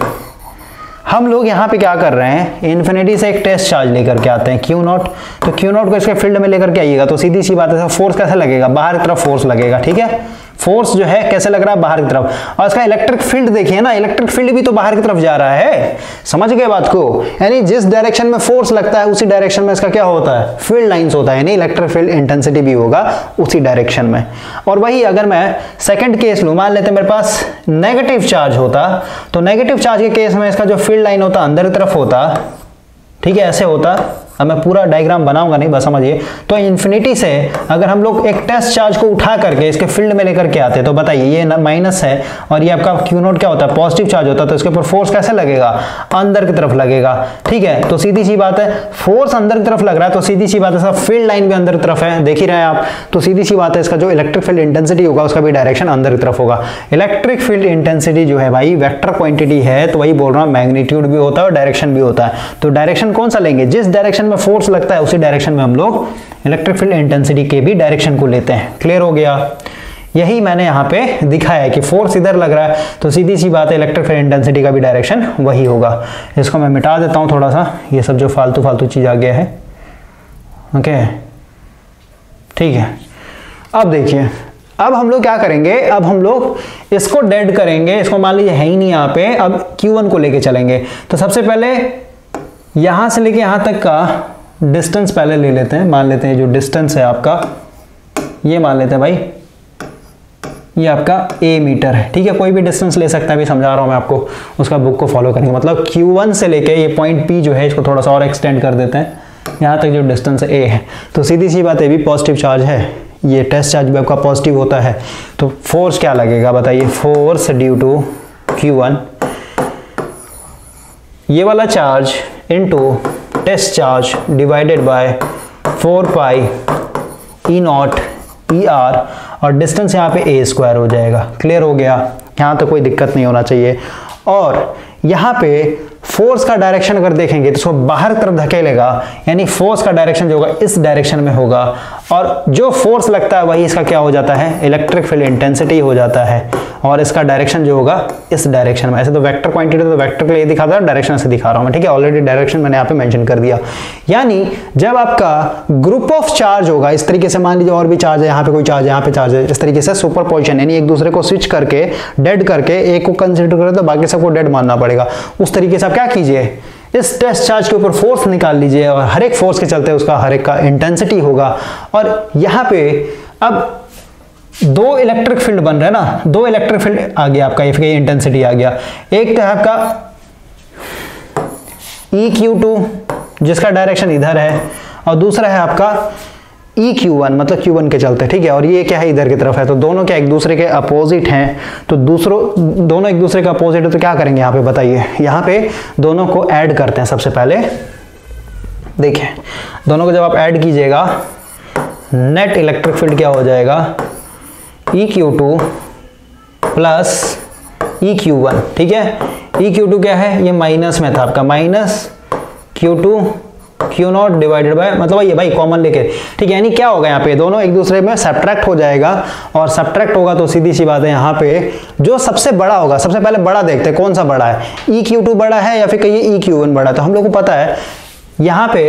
हम लोग यहाँ पे क्या कर रहे हैं, इन्फिनिटी से एक टेस्ट चार्ज लेकर के आते हैं क्यू नॉट। तो क्यू नॉट को इसके फील्ड में लेकर के आइएगा तो सीधी सी बात है, फोर्स कैसे लगेगा, बाहर की तरफ फोर्स लगेगा, ठीक है। फोर्स जो है कैसे लग रहा है, बाहर की तरफ। और इसका इलेक्ट्रिक फील्ड देखिए ना, इलेक्ट्रिक फील्ड भी तो बाहर की तरफ जा रहा है, समझ गए बात को। यानी जिस डायरेक्शन में फोर्स लगता है उसी डायरेक्शन में इसका क्या होता है, फील्ड लाइंस होता है, यानी इलेक्ट्रिक फील्ड इंटेंसिटी भी होगा उसी डायरेक्शन में। और वही अगर मैं सेकंड केस लूं, मान लेते हैं मेरे पास नेगेटिव चार्ज होता, तो नेगेटिव चार्ज के केस में इसका जो फील्ड लाइन होता अंदर की तरफ होता, ठीक है, ऐसे होता। अब मैं पूरा डायग्राम बनाऊंगा नहीं, बस समझिए। तो इन्फिनिटी से अगर हम लोग एक टेस्ट चार्ज को उठा करके इसके फील्ड में लेकर के आते, तो बताइए ये माइनस है और ये आपका क्यू नॉट क्या होता है, पॉजिटिव चार्ज होता है, तो इसके ऊपर फोर्स कैसे लगेगा, अंदर की तरफ लगेगा, ठीक है। तो सीधी सी बात है, फोर्स अंदर की तरफ लग रहा है तो सीधी सी बात है सब फील्ड लाइन भी अंदर की तरफ है, देख ही रहे हैं आप। तो सीधी सी बात है इसका जो इलेक्ट्रिक फील्ड इंटेंसिटी होगा उसका भी डायरेक्शन अंदर की तरफ होगा। इलेक्ट्रिक फील्ड इंटेंसिटी जो है भाई वेक्टर क्वांटिटी है, तो वही बोल रहा हूं, मैग्नीट्यूड भी होता है और डायरेक्शन भी होता है। तो डायरेक्शन कौन सा लेंगे, जिस डायरेक्शन में फोर्स लगता है उसी डायरेक्शन में हम लोग इलेक्ट्रिक फील्ड इंटेंसिटी के भी डायरेक्शन को लेते हैं। क्लियर हो गया। यही मैंने यहाँ पे दिखाया है कि फोर्स इधर लग रहा है तो सीधी सी बात है इलेक्ट्रिक फील्ड इंटेंसिटी का भी डायरेक्शन वही होगा। इसको मैं मिटा देता हूँ थोड़ा सा, ये सब जो फालतू फालतू चीज आ गया है, ओके ठीक है। अब देखिए अब हम लोग क्या करेंगे, अब हम लोग इसको डेड करेंगे, इसको मान लीजिए है ही नहीं यहाँ पे, अब क्यू वन को लेके चलेंगे। तो सबसे पहले यहां से लेके यहां तक का डिस्टेंस पहले ले लेते हैं, मान लेते हैं जो डिस्टेंस है आपका, ये मान लेते हैं भाई ये आपका a मीटर है, ठीक है। कोई भी डिस्टेंस ले सकता है, अभी समझा रहा हूं मैं आपको, उसका बुक को फॉलो करेंगे। मतलब क्यू वन से लेके ये पॉइंट P जो है इसको थोड़ा सा और एक्सटेंड कर देते हैं, यहां तक जो डिस्टेंस है a है। तो सीधी सी बात है भी पॉजिटिव चार्ज है, ये टेस्ट चार्ज भी आपका पॉजिटिव होता है, तो फोर्स क्या लगेगा बताइए, force due to q one, ये वाला charge into test charge divided by four pi E naught E R, और डिस्टेंस यहाँ पे ए स्क्वायर हो जाएगा। क्लियर हो गया, यहाँ तो कोई दिक्कत नहीं होना चाहिए। और यहाँ पे फोर्स का डायरेक्शन अगर देखेंगे तो इसको बाहर तरफ धकेलेगा, यानी फोर्स का डायरेक्शन जो होगा इस डायरेक्शन में होगा, और जो फोर्स लगता है वही इसका क्या हो जाता है, इलेक्ट्रिक फील्ड इंटेंसिटी हो जाता है, और इसका डायरेक्शन जो होगा इस डायरेक्शन में। ऐसे तो वेक्टर क्वांटिटी तो वेक्टर के लिए दिखाता है, डायरेक्शन से दिखा रहा हूं मैं, ठीक है। ऑलरेडी डायरेक्शन मैंने यहाँ पे मेंशन कर दिया। यानी जब आपका ग्रुप ऑफ चार्ज होगा इस तरीके से, मान लीजिए और भी चार्ज है, यहाँ पे कोई चार्ज है, यहाँ पे चार्ज है, इस तरीके से सुपरपोजिशन, यानी एक दूसरे को स्विच करके डेड करके एक को कंसिडर करें तो बाकी सबको डेड मानना पड़ेगा। उस तरीके से आप क्या कीजिए, इस टेस्ट चार्ज के ऊपर फोर्स निकाल लीजिए, और हर एक फोर्स के चलते उसका हर एक का इंटेंसिटी होगा। और यहाँ पे अब दो इलेक्ट्रिक फील्ड बन रहे हैं ना, दो इलेक्ट्रिक फील्ड आ गया आपका, F की इंटेंसिटी आ गया। एक तो है आपका E Q टू जिसका डायरेक्शन इधर है, और दूसरा है आपका ई क्यू वन मतलब क्यू वन के चलते, ठीक है, और ये क्या है इधर की तरफ है, तो दोनों क्या एक दूसरे के अपोजिट हैं, तो दूसरों दोनों एक दूसरे के अपोजिट है, तो क्या करेंगे यहाँ पे बताइए, यहाँ पे दोनों को ऐड करते हैं। सबसे पहले देखिए दोनों को जब आप ऐड कीजिएगा नेट इलेक्ट्रिक फील्ड क्या हो जाएगा, e q two plus e q one, ठीक है। ई क्यू टू क्या है, ये माइनस में था आपका, minus Q two q naught divided by, मतलब ये भाई कॉमन लेके, ठीक है, यानी क्या होगा यहाँ पे दोनों एक दूसरे में सब्ट्रैक्ट हो जाएगा, और सब्ट्रैक्ट होगा तो सीधी सी बात है यहाँ पे जो सबसे बड़ा होगा, सबसे पहले बड़ा देखते हैं कौन सा बड़ा है, ई क्यू टू बड़ा है या फिर कहिए ई क्यू वन बड़ा है। तो हम लोग को पता है यहाँ पे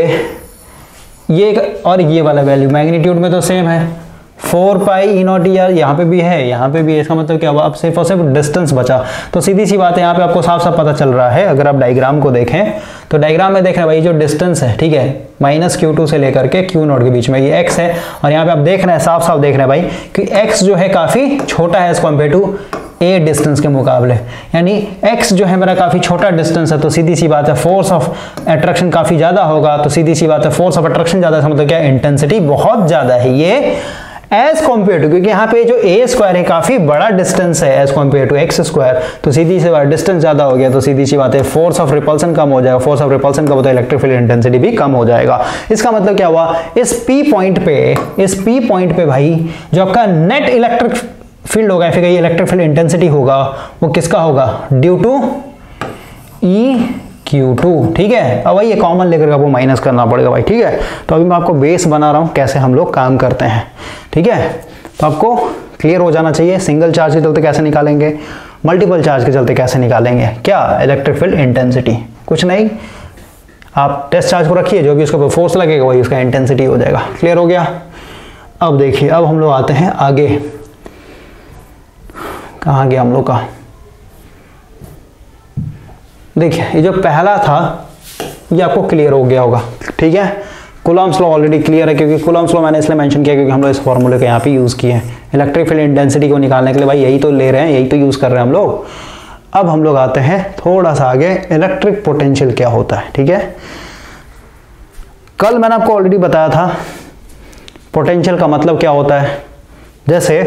ये और ये वाला वैल्यू मैग्नीट्यूड में तो सेम है, फोर पाई ई नॉट यार, यहाँ पे भी है यहाँ पे भी है, इसका मतलब क्या हुआ, अब सिर्फ और सिर्फ डिस्टेंस बचा। तो सीधी सी बात है यहाँ पे आपको साफ साफ पता चल रहा है, अगर आप डायग्राम को देखें तो डायग्राम में देख रहे हैं भाई जो डिस्टेंस है, ठीक है, माइनस क्यू टू से लेकर के क्यू नॉट के बीच में ये एक्स है, और यहाँ पे आप देख रहे हैं साफ साफ देख रहे हैं भाई कि एक्स जो है काफी छोटा है as compare to a distance के मुकाबले, यानी x जो है मेरा काफी छोटा डिस्टेंस है, तो सीधी सी बात है फोर्स ऑफ अट्रैक्शन काफी ज्यादा होगा, तो सीधी सी बात है फोर्स ऑफ अट्रैक्शन ज्यादा है, मतलब क्या इंटेंसिटी बहुत ज्यादा है ये एज कम्पेयर टू, क्योंकि यहाँ पे जो ए स्क्वायर है काफी बड़ा डिस्टेंस है as compare to x square, तो सीधी सी बात डिस्टेंस ज्यादा हो गया, तो सीधी सी बात है फोर्स ऑफ रिपल्सन कम हो जाएगा, फोर्स ऑफ रिपल्सन कम होता है इलेक्ट्रिक फील्ड इंटेंसिटी भी कम हो जाएगा। इसका मतलब क्या हुआ, इस पी पॉइंट पे इस पी पॉइंट पे भाई जो आपका नेट इलेक्ट्रिक फील्ड होगा, फिर ये इलेक्ट्रिक फील्ड इंटेंसिटी होगा वो किसका होगा, due to e q two, ठीक है। अब भाई ये कॉमन लेकर आपको माइनस करना पड़ेगा भाई, ठीक है। तो अभी मैं आपको बेस बना रहा हूं कैसे हम लोग काम करते हैं, ठीक है। तो आपको क्लियर हो जाना चाहिए सिंगल चार्ज के चलते कैसे निकालेंगे, मल्टीपल चार्ज के चलते कैसे निकालेंगे, क्या इलेक्ट्रिक फील्ड इंटेंसिटी, कुछ नहीं, आप टेस्ट चार्ज को रखिए, जो भी उसके ऊपर फोर्स लगेगा वही उसका इंटेंसिटी हो जाएगा। क्लियर हो गया। अब देखिए अब हम लोग आते हैं आगे, कहाँ गया हम लोग का, देखिए ये जो पहला था ये आपको क्लियर हो गया होगा, ठीक है। कूलम्ब्स लॉ ऑलरेडी क्लियर है, क्योंकि कूलम्ब्स लॉ मैंने इसलिए मेंशन किया क्योंकि हम लोग इस फॉर्मूले को यहाँ पे यूज किए हैं इलेक्ट्रिक फील्ड इंटेंसिटी को निकालने के लिए, भाई यही तो ले रहे हैं, यही तो यूज कर रहे हैं हम लोग। अब हम लोग आते हैं थोड़ा सा आगे, इलेक्ट्रिक पोटेंशियल क्या होता है, ठीक है। कल मैंने आपको ऑलरेडी बताया था पोटेंशियल का मतलब क्या होता है, जैसे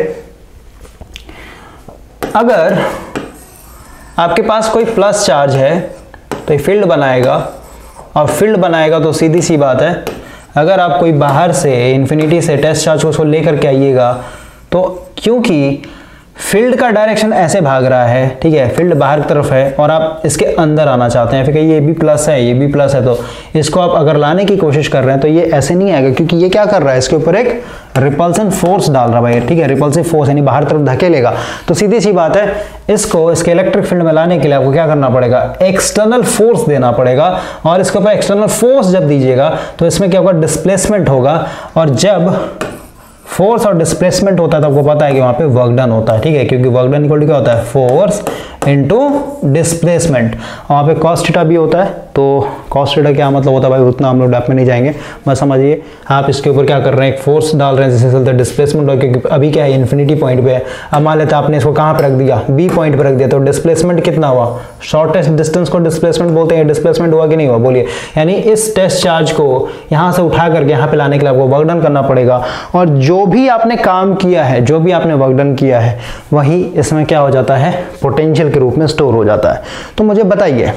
अगर आपके पास कोई प्लस चार्ज है तो ये फील्ड बनाएगा, और फील्ड बनाएगा तो सीधी सी बात है अगर आप कोई बाहर से इन्फिनिटी से टेस्ट चार्ज को उसको लेकर के आइएगा, तो क्योंकि फील्ड का डायरेक्शन ऐसे भाग रहा है, ठीक है, फील्ड बाहर की तरफ है और आप इसके अंदर आना चाहते हैं, फिर ये भी प्लस है ये भी प्लस है, तो इसको आप अगर लाने की कोशिश कर रहे हैं तो ये ऐसे नहीं आएगा, क्योंकि ये क्या कर रहा है, इसके ऊपर एक रिपल्सन फोर्स डाल रहा है, ठीक है, रिपल्सिव फोर्स यानी बाहर तरफ धकेलेगा। तो सीधी सी बात है इसको इसके इलेक्ट्रिक फील्ड में लाने के लिए आपको क्या करना पड़ेगा, एक्सटर्नल फोर्स देना पड़ेगा, और इसके ऊपर एक्सटर्नल फोर्स जब दीजिएगा तो इसमें क्या होगा, डिस्प्लेसमेंट होगा, और जब फोर्स और डिस्प्लेसमेंट होता है तो आपको पता है कि वहां पे वर्क डन होता है, ठीक है, क्योंकि वर्क डन इक्वल टू क्या होता है, फोर्स इनटू डिस्प्लेसमेंट, वहां पे कॉस थीटा भी होता है। तो कॉस थीटा क्या मतलब होता है भाई, उतना हम लोग डेप्थ में नहीं जाएंगे, बस समझिए आप इसके ऊपर क्या कर रहे हैं, एक फोर्स डाल रहे हैं जिससे चलते डिस्प्लेसमेंट हो, क्योंकि अभी क्या है इन्फिनिटी पॉइंट पे है। अब मान लेते हैं आपने इसको कहाँ पे रख दिया, बी पॉइंट पे रख दिया, तो डिस्प्लेसमेंट कितना हुआ, शॉर्टेस्ट डिस्टेंस को डिस्प्लेसमेंट बोलते हैं, डिस्प्लेसमेंट हुआ कि नहीं हुआ बोलिए। यानी इस टेस्ट चार्ज को यहाँ से उठा करके यहाँ पे लाने के लिए आपको वर्क डन करना पड़ेगा, और जो भी आपने काम किया है, जो भी आपने वर्क डन किया है वही इसमें क्या हो जाता है, पोटेंशियल के रूप में स्टोर हो जाता है। तो मुझे बताइए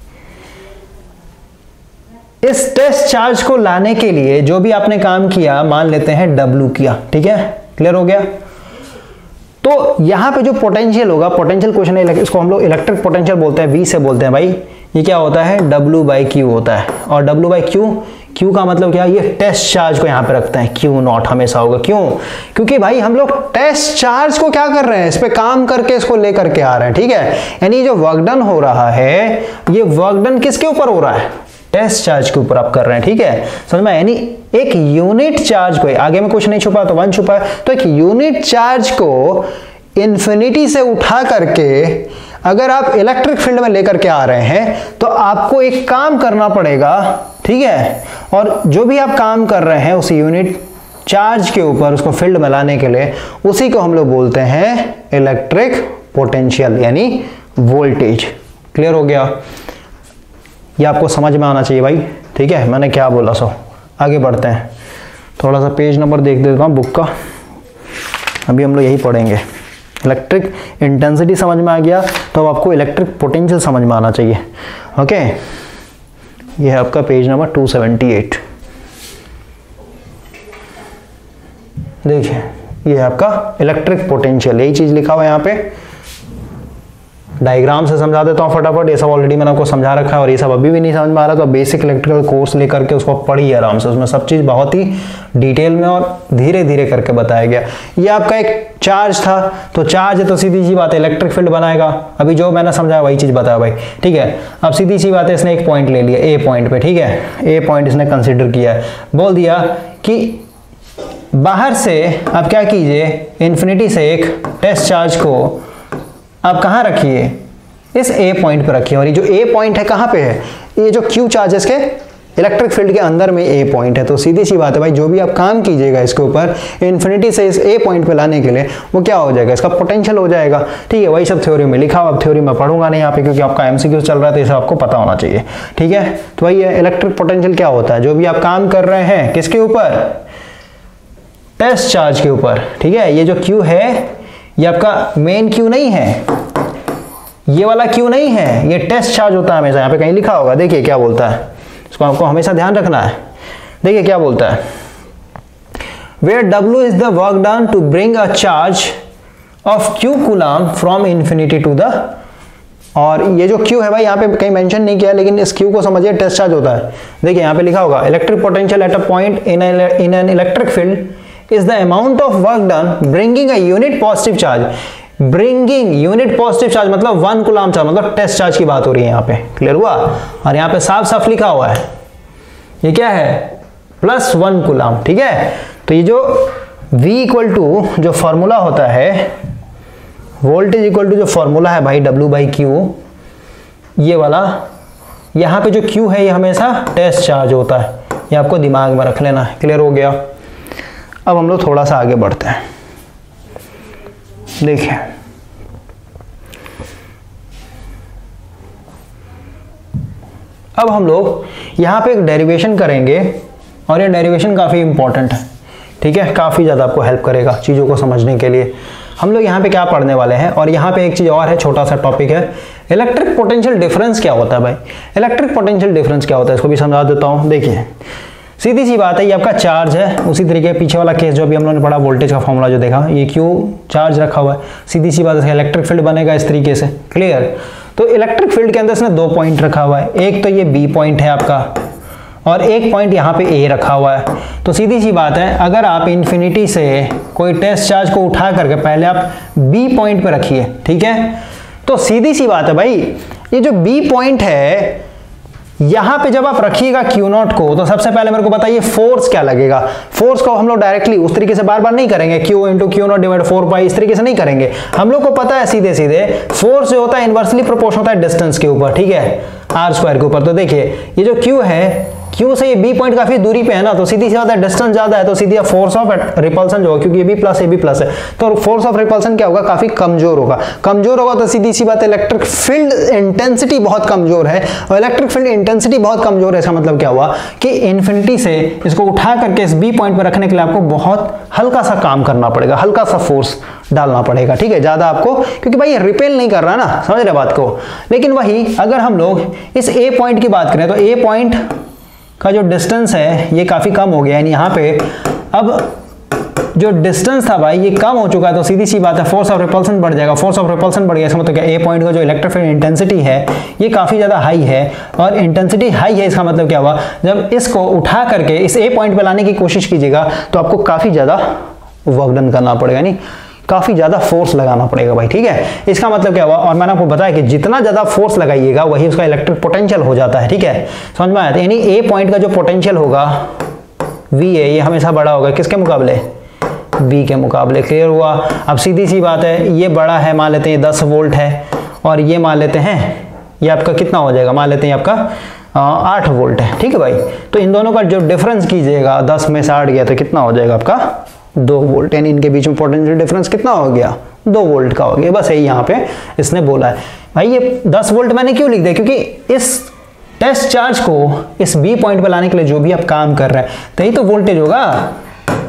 इस टेस्ट चार्ज को लाने के लिए जो भी आपने काम किया, मान लेते हैं डब्ल्यू किया, ठीक है, क्लियर हो गया। तो यहां पे जो पोटेंशियल होगा, पोटेंशियल क्वेश्चन है, इसको हम लोग इलेक्ट्रिक पोटेंशियल बोलते हैं, वी से बोलते हैं भाई, ये क्या होता है, डब्ल्यू बाई क्यू होता है, और डब्ल्यू बाई क्यू, क्यू का मतलब क्या, ये टेस्ट चार्ज को यहां पे रखते हैं, क्यू नॉट हमेशा होगा, क्यों, क्योंकि भाई हम लोग टेस्ट चार्ज को क्या कर रहे हैं, इस पे काम करके इसको लेकर के आ रहे हैं, ठीक है। यानी जो वर्क डन हो रहा है ये वर्क डन किसके ऊपर हो रहा है, टेस्ट चार्ज के ऊपर आप कर रहे हैं, ठीक है, समझ में। यानी एक यूनिट चार्ज को, आगे में कुछ नहीं छुपा तो वन छुपा है, तो एक यूनिट चार्ज को इन्फिनिटी से उठा करके अगर आप इलेक्ट्रिक फील्ड में लेकर के आ रहे हैं तो आपको एक काम करना पड़ेगा, ठीक है, और जो भी आप काम कर रहे हैं उस यूनिट चार्ज के ऊपर उसको फील्ड में लाने के लिए, उसी को हम लोग बोलते हैं इलेक्ट्रिक पोटेंशियल यानी वोल्टेज। क्लियर हो गया, ये आपको समझ में आना चाहिए भाई, ठीक है, मैंने क्या बोला, सो आगे बढ़ते हैं। थोड़ा सा पेज नंबर देख देता हूँ बुक का, अभी हम लोग यही पढ़ेंगे। इलेक्ट्रिक इंटेंसिटी समझ में आ गया तो अब आपको इलेक्ट्रिक पोटेंशियल समझ में आना चाहिए। ओके, ये है आपका page number two seventy eight. देखिए ये है आपका इलेक्ट्रिक पोटेंशियल, यही चीज लिखा हुआ है यहाँ पे। डायग्राम से समझा देता हूँ फटाफट, ये सब ऑलरेडी मैंने आपको समझा रखा है और ये सब अभी भी नहीं समझ में आ रहा तो बेसिक इलेक्ट्रिकल कोर्स लेकर के उसको पढ़िए आराम से, उसमें सब चीज़ बहुत ही डिटेल में और धीरे धीरे करके बताया गया। ये आपका एक चार्ज था, तो चार्ज है तो सीधी सी बात है इलेक्ट्रिक फील्ड बनाएगा। अभी जो मैंने समझाया वही चीज़ बताया भाई, ठीक है। अब सीधी सी बात है, इसने एक पॉइंट ले लिया ए पॉइंट पे, ठीक है, ए पॉइंट इसने कंसिडर किया है, बोल दिया कि बाहर से आप क्या कीजिए, इन्फिनिटी से एक टेस्ट चार्ज को आप कहाँ रखिए, इस ए पॉइंट पे रखिए। और ये जो ए पॉइंट है कहाँ पे है, ये जो क्यू चार्ज है इसके इलेक्ट्रिक फील्ड के अंदर में ए पॉइंट है। तो सीधी सी बात है भाई, जो भी आप काम कीजिएगा इसके ऊपर इन्फिनिटी से इस ए पॉइंट पे लाने के लिए, वो क्या हो जाएगा, इसका पोटेंशियल हो जाएगा। ठीक है, वही सब थ्योरी में लिखा हुआ। अब थ्योरी में पढ़ूंगा नहीं यहाँ पे क्योंकि आपका एमसीक्यू चल रहा है, तो ये आपको पता होना चाहिए। ठीक है, तो वही है इलेक्ट्रिक पोटेंशियल क्या होता है, जो भी आप काम कर रहे हैं किसके ऊपर, टेस्ट चार्ज के ऊपर। ठीक है, ये जो क्यू है ये आपका मेन क्यू नहीं है, ये वाला क्यू नहीं है, ये टेस्ट चार्ज होता है हमेशा। यहाँ पे कहीं लिखा होगा, देखिए क्या बोलता है, इसको आपको हमेशा ध्यान रखना है। देखिए क्या बोलता है, where W is the work done to bring a charge of Q coulomb from infinity to the, और ये जो Q है भाई यहाँ पे कहीं मेंशन नहीं किया, लेकिन इस Q को समझिए टेस्ट चार्ज होता है। देखिए यहाँ पे लिखा होगा, electric potential at a point in in an electric field is the amount of work done bringing a unit positive charge. Bringing unit positive charge मतलब वन कूलम्ब चार्ज, मतलब टेस्ट चार्ज की बात हो रही है यहाँ पे, क्लियर हुआ। और यहाँ पे साफ साफ लिखा हुआ है ये क्या है, प्लस वन कूलम्ब। ठीक है, तो ये जो V इक्वल टू जो फॉर्मूला होता है, वोल्टेज इक्वल टू जो फॉर्मूला है भाई W बाई क्यू, ये वाला यहाँ पे जो Q है ये हमेशा टेस्ट चार्ज होता है, ये आपको दिमाग में रख लेना है। क्लियर हो गया। अब हम लोग थोड़ा सा आगे बढ़ते हैं। देखिए अब हम लोग यहाँ पे एक डेरिवेशन करेंगे और ये डेरिवेशन काफ़ी इंपॉर्टेंट है। ठीक है, काफ़ी ज़्यादा आपको हेल्प करेगा चीज़ों को समझने के लिए। हम लोग यहाँ पे क्या पढ़ने वाले हैं, और यहाँ पे एक चीज़ और है, छोटा सा टॉपिक है, इलेक्ट्रिक पोटेंशियल डिफरेंस क्या होता है भाई। इलेक्ट्रिक पोटेंशियल डिफरेंस क्या होता है इसको भी समझा देता हूँ। देखिए सीधी सी बात है, ये आपका चार्ज है, उसी तरीके पीछे वाला केस जो अभी हम लोगों ने पढ़ा, वोल्टेज का फॉर्मूला जो देखा, ये क्यू चार्ज रखा हुआ है, सीधी सी बात है इलेक्ट्रिक फील्ड बनेगा इस तरीके से। क्लियर, तो इलेक्ट्रिक फील्ड के अंदर इसने दो पॉइंट रखा हुआ है, एक तो ये बी पॉइंट है आपका और एक पॉइंट यहाँ पे ए रखा हुआ है। तो सीधी सी बात है, अगर आप इन्फिनिटी से कोई टेस्ट चार्ज को उठा करके पहले आप बी पॉइंट पे रखिए, ठीक है, तो सीधी सी बात है भाई, ये जो बी पॉइंट है यहां पे जब आप रखिएगा क्यू नॉट को, तो सबसे पहले मेरे को बताइए फोर्स क्या लगेगा। फोर्स को हम लोग डायरेक्टली उस तरीके से बार बार नहीं करेंगे, q into Q naught divide four pi, इस तरीके से नहीं करेंगे। हम लोग को पता है सीधे सीधे फोर्स जो होता है इनवर्सली प्रोपोर्शनल होता है डिस्टेंस के ऊपर, ठीक है, आर स्क्वायर के ऊपर। तो देखिए ये जो क्यू है, क्यू से ये बी पॉइंट काफी दूरी पे है ना, तो सीधी सी बात है डिस्टेंस ज्यादा है, तो सीधी फोर्स ऑफ रिपल्सन जो होगा, क्योंकि ये b plus a b plus है, तो फोर्स ऑफ रिपल्सन क्या होगा, काफी कमजोर होगा। कमजोर होगा तो सीधी सी बात है इलेक्ट्रिक फील्ड इंटेंसिटी बहुत कमजोर है, और इलेक्ट्रिक फील्ड इंटेंसिटी बहुत कमजोर है, इसका मतलब क्या हुआ कि इन्फिनिटी से इसको उठा करके इस बी पॉइंट पर रखने के लिए आपको बहुत हल्का सा काम करना पड़ेगा, हल्का सा फोर्स डालना पड़ेगा। ठीक है, ज्यादा आपको, क्योंकि भाई ये रिपेल नहीं कर रहा ना, समझ रहे बात को। लेकिन वही अगर हम लोग इस ए पॉइंट की बात करें, तो ए पॉइंट का जो डिस्टेंस है ये काफी कम हो गया, यानी यहाँ पे अब जो डिस्टेंस था भाई ये कम हो चुका है, तो सीधी सी बात है फोर्स ऑफ रिपल्सन बढ़ जाएगा। फोर्स ऑफ रिपल्सन बढ़ गया, इसका मतलब क्या, ए पॉइंट का जो इलेक्ट्रिक फील्ड इंटेंसिटी है ये काफी ज्यादा हाई है, और इंटेंसिटी हाई है इसका मतलब क्या हुआ, जब इसको उठा करके इस ए पॉइंट पे लाने की कोशिश कीजिएगा तो आपको काफी ज्यादा वर्क डन करना पड़ेगा, यानी काफी ज्यादा फोर्स लगाना पड़ेगा भाई। ठीक है, इसका मतलब क्या हुआ, और मैंने आपको बताया कि जितना ज्यादा फोर्स लगाइएगा वही उसका इलेक्ट्रिक पोटेंशियल हो जाता है। ठीक है, समझ में आया, यानी ए पॉइंट का जो पोटेंशियल होगा वी ए, ये हमेशा बड़ा होगा किसके मुकाबले, बी के मुकाबले। क्लियर हुआ। अब सीधी सी बात है, ये बड़ा है, मान लेते हैं दस वोल्ट है, और ये मान लेते हैं ये आपका कितना हो जाएगा, मान लेते हैं आपका आठ वोल्ट है। ठीक है भाई, तो इन दोनों का जो डिफरेंस कीजिएगा, दस में से आठ गया तो कितना हो जाएगा आपका, दो वोल्ट, यानी इनके बीच में पोटेंशियल डिफरेंस कितना हो गया, दो वोल्ट का हो गया। बस यही यहाँ पे इसने बोला है भाई। ये दस वोल्ट मैंने क्यों लिख दिया, क्योंकि इस टेस्ट चार्ज को इस बी पॉइंट पे लाने के लिए जो भी आप काम कर रहे हैं तो यही तो वोल्टेज होगा,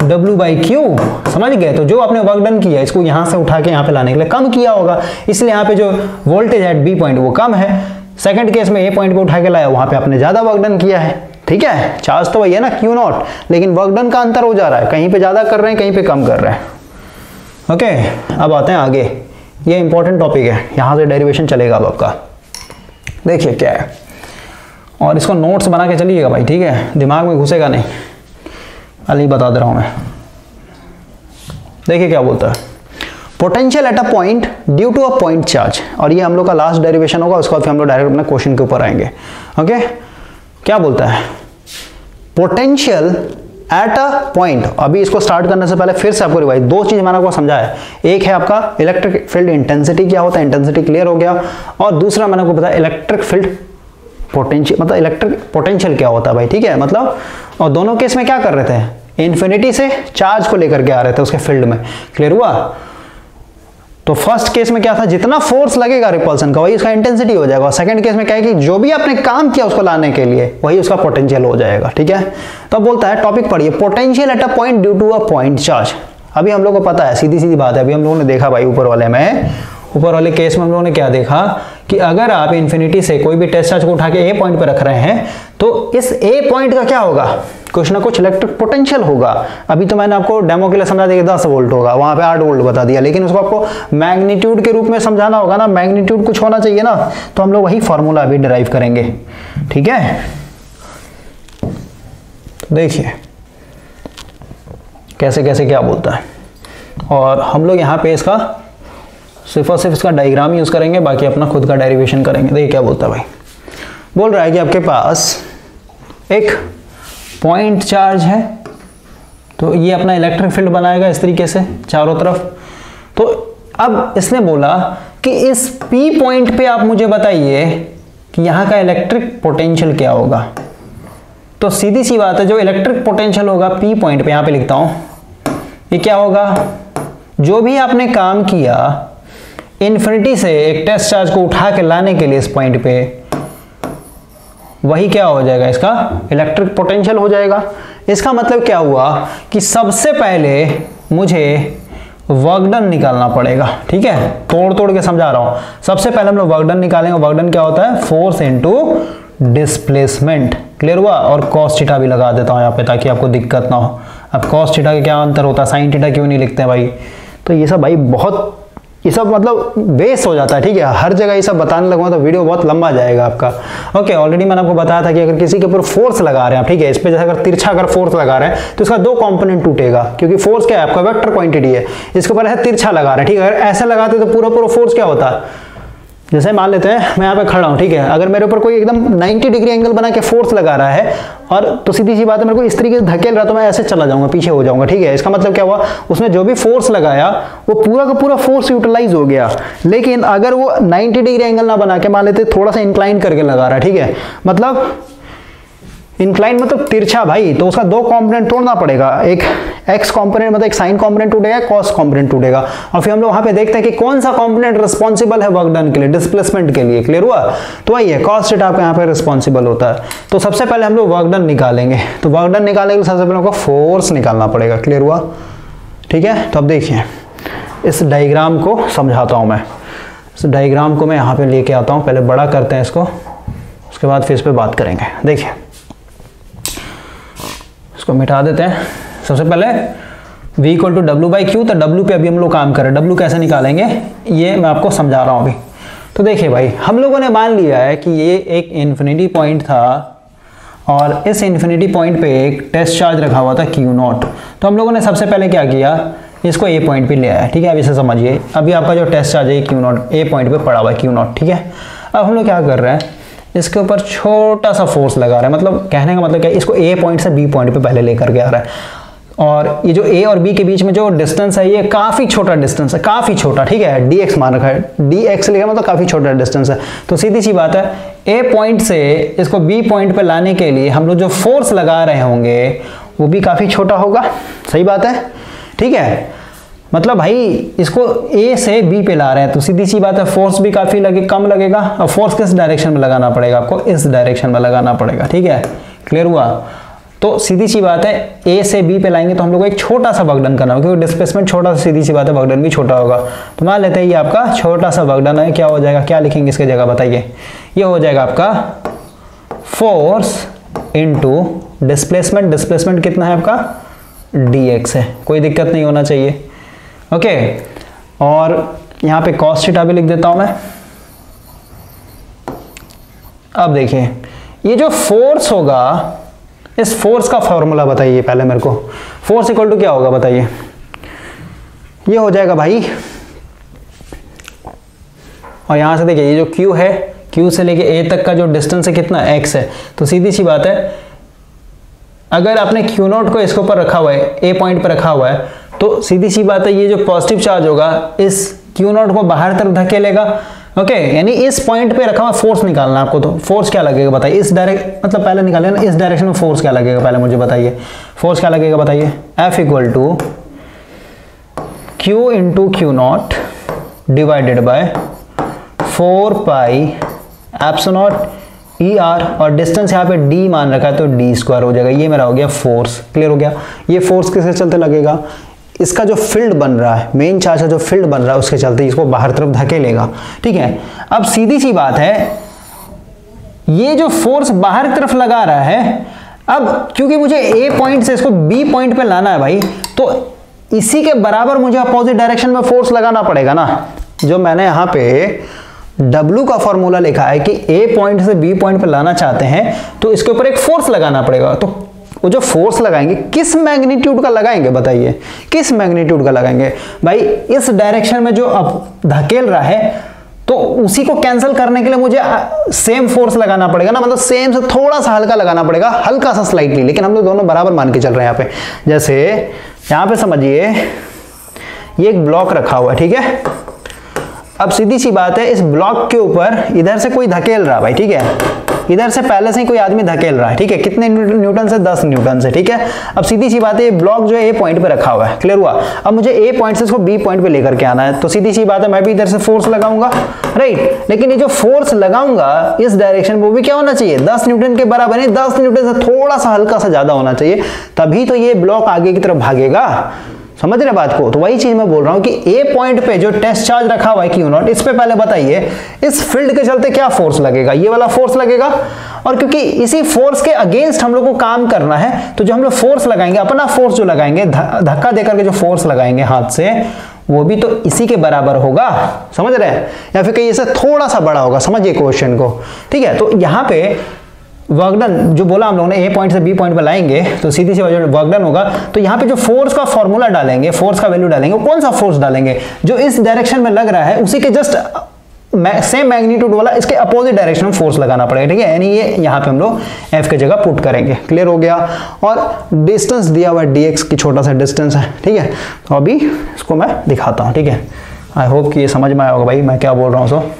W बाई क्यू, समझ गए। तो जो आपने वर्क डन किया इसको यहां से उठा के यहां पे लाने के लिए कम किया होगा, इसलिए यहाँ पे जो वोल्टेज है बी पॉइंट वो कम है। सेकंड केस में ए पॉइंट पे उठा के लाया, वहां पे आपने ज्यादा वर्क डन किया है, ठीक है। चार्ज तो वही है ना क्यू नॉट, लेकिन वर्क डन का अंतर हो जा रहा है, कहीं पे ज्यादा कर रहे हैं कहीं पे कम कर रहे हैं। ओके, अब आते हैं आगे, ये इंपॉर्टेंट टॉपिक है, यहां से डेरिवेशन चलेगा अब आपका। देखिए क्या है, और इसको नोट्स बना के चलिएगा भाई, ठीक है, दिमाग में घुसेगा नहीं, अली बता दे रहा हूं मैं। देखिए क्या बोलता है, potential at a point due to a point charge, और ये हम लोग का लास्ट डेरिवेशन होगा, उसके बाद हम लोग डायरेक्ट अपने क्वेश्चन के ऊपर आएंगे। ओके, क्या बोलता है, पोटेंशियल एट अ पॉइंट। अभी इसको स्टार्ट करने से पहले फिर से आपको रिवाइज, दो चीज मैंने आपको समझाया है, एक है आपका इलेक्ट्रिक फील्ड इंटेंसिटी क्या होता है, इंटेंसिटी क्लियर हो गया, और दूसरा मैंने आपको बताया इलेक्ट्रिक फील्ड पोटेंशियल, मतलब इलेक्ट्रिक पोटेंशियल क्या होता है भाई, ठीक है। मतलब और दोनों केस में क्या कर रहे थे, इन्फिनिटी से चार्ज को लेकर के आ रहे थे उसके फील्ड में, क्लियर हुआ। तो फर्स्ट केस में क्या था, जितना फोर्स लगेगा रिपल्सन का वही उसका इंटेंसिटी हो जाएगा, और सेकंड केस में क्या है कि जो भी आपने काम किया उसको लाने के लिए वही उसका पोटेंशियल हो जाएगा, ठीक है। तो अब बोलता है टॉपिक पढ़िए, potential at a point due to a point charge. अभी हम लोग को पता है, सीधी सीधी बात है, अभी हम लोगों ने देखा भाई ऊपर वाले में, ऊपर वाले केस में हम लोगों ने क्या देखा कि अगर आप इन्फिनिटी से कोई भी टेस्ट चार्ज को उठा के ए पॉइंट पे रख रहे हैं तो इस ए पॉइंट का क्या होगा, कुछ ना कुछ इलेक्ट्रिक पोटेंशियल होगा। अभी तो मैंने आपको डेमो के लिए समझा दिया दस वोल्ट होगा, वहां पे आठ वोल्ट बता दिया, लेकिन उसको आपको मैग्नीट्यूड के रूप में समझाना होगा ना, मैग्नीट्यूड कुछ होना चाहिए ना, तो हम लोग वही फॉर्मूला अभी डिराइव करेंगे, ठीक है। देखिए कैसे कैसे क्या बोलता है, और हम लोग यहाँ पे इसका सिर्फ और सिर्फ इसका डायग्राम यूज करेंगे, बाकी अपना खुद का डेरिवेशन करेंगे। देखिए क्या बोलता है भाई, बोल रहा है कि आपके पास एक पॉइंट चार्ज है, तो ये अपना इलेक्ट्रिक फील्ड बनाएगा इस तरीके से चारों तरफ। तो अब इसने बोला कि इस P पॉइंट पे आप मुझे बताइए कि यहाँ का इलेक्ट्रिक पोटेंशियल क्या होगा। तो सीधी सी बात है, जो इलेक्ट्रिक पोटेंशियल होगा P पॉइंट पे, यहाँ पे लिखता हूं, ये क्या होगा, जो भी आपने काम किया इन्फिनिटी से एक टेस्ट चार्ज को उठा के लाने के लिए इस पॉइंट पे, वही क्या हो जाएगा, इसका इलेक्ट्रिक पोटेंशियल हो जाएगा। इसका मतलब क्या हुआ कि सबसे पहले मुझे वर्क डन निकालना पड़ेगा, ठीक है, तोड़ तोड़ के समझा रहा हूं। सबसे पहले हम लोग वर्क डन निकालेंगे, वर्क डन क्या होता है, फोर्स इनटू डिस्प्लेसमेंट, क्लियर हुआ। और कॉस थीटा भी लगा देता हूं यहाँ पे ताकि आपको दिक्कत ना हो। अब कॉस थीटा का क्या अंतर होता है, साइन थीटा क्यों नहीं लिखते हैं भाई, तो ये सब भाई बहुत, ये सब मतलब बेस हो जाता है, ठीक है। हर जगह ये सब बताने लगूंगा तो वीडियो बहुत लंबा जाएगा आपका। ओके, ऑलरेडी मैंने आपको बताया था कि अगर किसी के ऊपर फोर्स लगा रहे हैं, ठीक है, इस पे जैसे अगर तिरछा अगर फोर्स लगा रहे हैं तो इसका दो कंपोनेंट टूटेगा, क्योंकि फोर्स क्या है आपका वेक्टर क्वांटिटी है। इसके ऊपर ऐसे तिरछा लगा रहे हैं, ठीक है, अगर ऐसे लगाते तो पूरा पूरा फोर्स क्या होता है, जैसे मान लेते हैं मैं यहाँ पे खड़ा हूँ, ठीक है, अगर मेरे ऊपर कोई एकदम नब्बे डिग्री एंगल बना के फोर्स लगा रहा है, और तो सीधी सी बात है मेरे को इस तरीके से धकेल रहा तो मैं ऐसे चला जाऊंगा, पीछे हो जाऊंगा, ठीक है। इसका मतलब क्या हुआ, उसने जो भी फोर्स लगाया वो पूरा का पूरा फोर्स यूटिलाइज हो गया। लेकिन अगर वो नब्बे डिग्री एंगल ना बना के मान लेते थोड़ा सा इंक्लाइन करके लगा रहा है, ठीक है, मतलब इंक्लाइन मतलब तिरछा भाई, तो उसका दो कंपोनेंट तोड़ना पड़ेगा, एक एक्स कंपोनेंट मतलब एक साइन कंपोनेंट टूटेगा, कॉस कंपोनेंट टूटेगा, और फिर हम लोग वहां पे देखते हैं कि कौन सा कंपोनेंट रिस्पॉन्सिबल है वर्क डन के लिए, डिस्प्लेसमेंट के लिए, क्लियर हुआ। तो वही है कॉस थीटा आपका यहाँ पे रिस्पॉन्सिबल होता है। तो सबसे पहले हम लोग वर्क डन निकालेंगे, तो वर्क डन निकालने के लिए सबसे पहले हमको फोर्स निकालना पड़ेगा, क्लियर हुआ, ठीक है। तो अब देखिए इस डायग्राम को समझाता हूं मैं, इस डायग्राम को मैं यहाँ पे लेके आता हूँ, पहले बड़ा करते हैं इसको, उसके बाद फिर इस पे बात करेंगे। देखिए इसको मिटा देते हैं। सबसे पहले v इक्वल टू डब्ल्यू बाई क्यू, तो w पे अभी हम लोग काम करें, w कैसे निकालेंगे ये मैं आपको समझा रहा हूं अभी। तो देखिए भाई, हम लोगों ने मान लिया है कि ये एक इन्फिनिटी पॉइंट था और इस इन्फिनिटी पॉइंट पे एक टेस्ट चार्ज रखा हुआ था क्यू नॉट। तो हम लोगों ने सबसे पहले क्या किया, इसको ए पॉइंट पे ले आया, ठीक है। अब इसे समझिए, अभी आपका जो टेस्ट चार्ज है क्यू नॉट ए पॉइंट पे पड़ा हुआ है क्यू नॉट, ठीक है। अब हम लोग क्या कर रहे हैं, इसके ऊपर छोटा सा फोर्स लगा रहा है, मतलब कहने का मतलब क्या है, इसको ए पॉइंट से बी पॉइंट पे पहले लेकर के आ रहा है, और ये जो ए और बी के बीच में जो डिस्टेंस है ये काफी छोटा डिस्टेंस है, काफी छोटा, ठीक है, डी एक्स मान रखा है, डी एक्स लिखा मतलब काफी छोटा डिस्टेंस है। तो सीधी सी बात है, ए पॉइंट से इसको बी पॉइंट पे लाने के लिए हम लोग जो फोर्स लगा रहे होंगे वो भी काफी छोटा होगा, सही बात है, ठीक है। मतलब भाई इसको ए से बी पे ला रहे हैं तो सीधी सी बात है फोर्स भी काफी लगे कम लगेगा, और फोर्स किस डायरेक्शन में लगाना पड़ेगा आपको, इस डायरेक्शन में लगाना पड़ेगा, ठीक है, क्लियर हुआ। तो सीधी सी बात है ए से बी पे लाएंगे तो हम लोग को एक छोटा सा वर्क डन करना होगा, क्योंकि डिस्प्लेसमेंट छोटा सा, सीधी सी बात है वर्क डन भी छोटा होगा। तो मान लेते हैं ये आपका छोटा सा वर्क डन है, क्या हो जाएगा, क्या लिखेंगे इसके जगह बताइए, ये हो जाएगा आपका फोर्स इनटू डिस्प्लेसमेंट, डिस्प्लेसमेंट कितना है आपका dx है, कोई दिक्कत नहीं होना चाहिए। ओके, और यहाँ पे cos थीटा भी लिख देता हूं मैं। अब देखिए ये जो फोर्स होगा, इस फोर्स का फॉर्मूला बताइए पहले मेरे को। फोर्स इक्वल टू क्या होगा बताइए, ये हो जाएगा भाई, और यहां से देखिए ये जो Q है, Q से लेके A तक का जो डिस्टेंस है कितना x है, तो सीधी सी बात है अगर आपने Q नोट को इसके ऊपर रखा हुआ है, A पॉइंट पर रखा हुआ है, तो सीधी सी बात है ये जो पॉजिटिव चार्ज होगा इस Q नोट को बाहर तरफ धकेलेगा। ओके, यानी इस पॉइंट पे रखा हुआ फोर्स निकालना आपको। तो फोर्स क्या लगेगा बताइए, इस डायरेक्ट मतलब पहले निकाले ना, इस डायरेक्शन में फोर्स क्या लगेगा पहले मुझे बताइए, फोर्स क्या लगेगा बताइए, F equal to Q into Q naught divided by four pi epsilon naught E R, और डिस्टेंस यहाँ पे d मान रखा है तो d स्क्वायर हो जाएगा। ये मेरा हो गया फोर्स, क्लियर हो गया। ये फोर्स किसके चलते लगेगा, इसका जो फील्ड बन रहा है, मेन चार्ज का जो फील्ड बन रहा है उसके चलते इसको बाहर तरफ धकेलेगा। ठीक है, अब सीधी सी बात है ये जो फोर्स बाहर तरफ लगा रहा है, अब क्योंकि मुझे ए पॉइंट से इसको बी पॉइंट पे लाना है भाई, तो इसी के बराबर मुझे अपोजिट डायरेक्शन में फोर्स लगाना पड़ेगा ना। जो मैंने यहाँ पे W का फॉर्मूला लिखा है कि A पॉइंट से B पॉइंट पे लाना चाहते हैं तो इसके ऊपर एक फोर्स लगाना पड़ेगा। तो वो जो फोर्स लगाएंगे किस मैग्नीट्यूड का लगाएंगे बताइए, किस मैग्नीट्यूड का लगाएंगे भाई, इस डायरेक्शन में जो अब धकेल रहा है तो उसी को कैंसिल करने के लिए मुझे सेम फोर्स लगाना पड़ेगा ना, मतलब सेम से थोड़ा सा हल्का लगाना पड़ेगा, हल्का सा स्लाइटली, लेकिन हम लोग दोनों बराबर मान के चल रहे हैं यहाँ पे। जैसे यहाँ पे समझिए ये एक ब्लॉक रखा हुआ है, ठीक है, अब सीधी सी बात है इस ब्लॉक के ऊपर इधर से कोई धकेल रहा है भाई, ठीक है, इधर से पहले से ही कोई आदमी धकेल रहा है, ठीक है, कितने न्यूटन से, दस न्यूटन से, ठीक है। अब सीधी सी बात है ये ब्लॉक जो है ए पॉइंट पे रखा हुआ है, क्लियर हुआ। अब मुझे ए पॉइंट से इसको बी पॉइंट पे लेकर के आना है, तो सीधी सी बात है मैं भी इधर से फोर्स लगाऊंगा, राइट, लेकिन ये जो फोर्स लगाऊंगा इस डायरेक्शन में वो भी क्या होना चाहिए, दस न्यूटन के बराबर नहीं, दस न्यूटन से थोड़ा सा हल्का सा ज्यादा होना चाहिए, तभी तो ये ब्लॉक आगे की तरफ भागेगा। समझ रहे बात को, तो वही चीज मैं बोल रहा हूं कि ए पॉइंट पे जो टेस्ट चार्ज रखा हुआ है क्यू नॉट, इस पे पहले बताइए इस फील्ड के चलते क्या फोर्स लगेगा, ये वाला फोर्स लगेगा, और क्योंकि इसी फोर्स के अगेंस्ट हम लोग को काम करना है तो जो हम लोग फोर्स लगाएंगे, अपना फोर्स जो लगाएंगे, धक्का देकर के जो फोर्स लगाएंगे हाथ से, वो भी तो इसी के बराबर होगा, समझ रहे हैं, या फिर कहीं इससे थोड़ा सा बड़ा होगा, समझिए क्वेश्चन को, ठीक है। तो यहाँ पे वर्क डन जो बोला हम लोगों ने ए पॉइंट से बी पॉइंट पे लाएंगे तो सीधी सी वर्क डन होगा, तो यहाँ पे जो फोर्स का फॉर्मूला डालेंगे, फोर्स का वैल्यू डालेंगे, वो कौन सा फोर्स डालेंगे, जो इस डायरेक्शन में लग रहा है उसी के जस्ट सेम मैग्नीट्यूड वाला इसके अपोजिट डायरेक्शन में फोर्स लगाना पड़ेगा, ठीक है, यानी ये यहाँ पे हम लोग एफ की जगह पुट करेंगे, क्लियर हो गया। और डिस्टेंस दिया हुआ है डीएक्स की, छोटा सा डिस्टेंस है, ठीक है, तो अभी इसको मैं दिखाता हूँ, ठीक है, आई होप कि ये समझ में आया होगा भाई मैं क्या बोल रहा हूँ। सो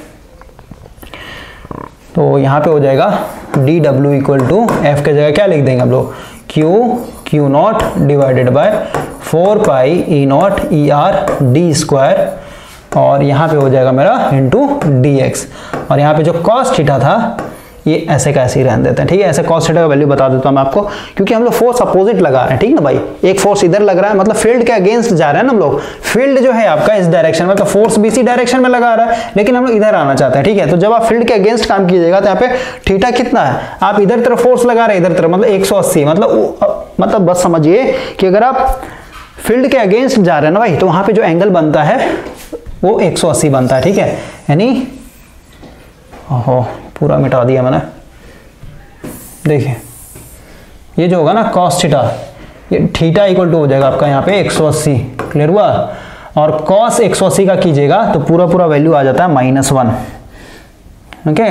तो यहाँ पे हो जाएगा डी डब्ल्यू इक्वल टू एफ के जगह क्या लिख देंगे हम लोग, q Q naught divided by four pi E naught E r d square, और यहाँ पे हो जाएगा मेरा इंटू डी एक्स, और यहाँ पे जो कॉस थीटा था ये ऐसे का ऐसे ही रहने देते हैं, ठीक है, ऐसे कॉस थीटा का वैल्यू बता देता हूँ मैं आपको, क्योंकि हम लोग फोर्स अपोजिट लगा रहे हैं, ठीक ना भाई, एक फोर्स इधर लग रहा है, मतलब फील्ड के अगेंस्ट जा रहे हैं ना हम लोग, फील्ड जो है आपका इस डायरेक्शन में, तो फोर्स भी इसी डायरेक्शन में लगा रहा है, लेकिन हम लोग इधर आना चाहते हैं, ठीक है। तो जब आप फील्ड के अगेंस्ट काम कीजिएगा तो यहाँ पे थीटा कितना है, आप इधर तरफ फोर्स लगा रहे हैं, इधर तरफ मतलब एक सौ अस्सी, मतलब मतलब बस समझिए कि अगर आप फील्ड के अगेंस्ट जा रहे हैं ना भाई, तो वहां पे जो एंगल बनता है वो एक सौ अस्सी बनता है, ठीक है, यानी ओहो पूरा मिटा दिया मैंने, देखिए ये जो होगा ना कॉस थीटा, ये थीटा इक्वल टू हो जाएगा आपका यहाँ पे एक सौ अस्सी, क्लियर हुआ, और कॉस एक सौ अस्सी का कीजिएगा तो पूरा पूरा वैल्यू आ जाता है माइनस वन, ओके।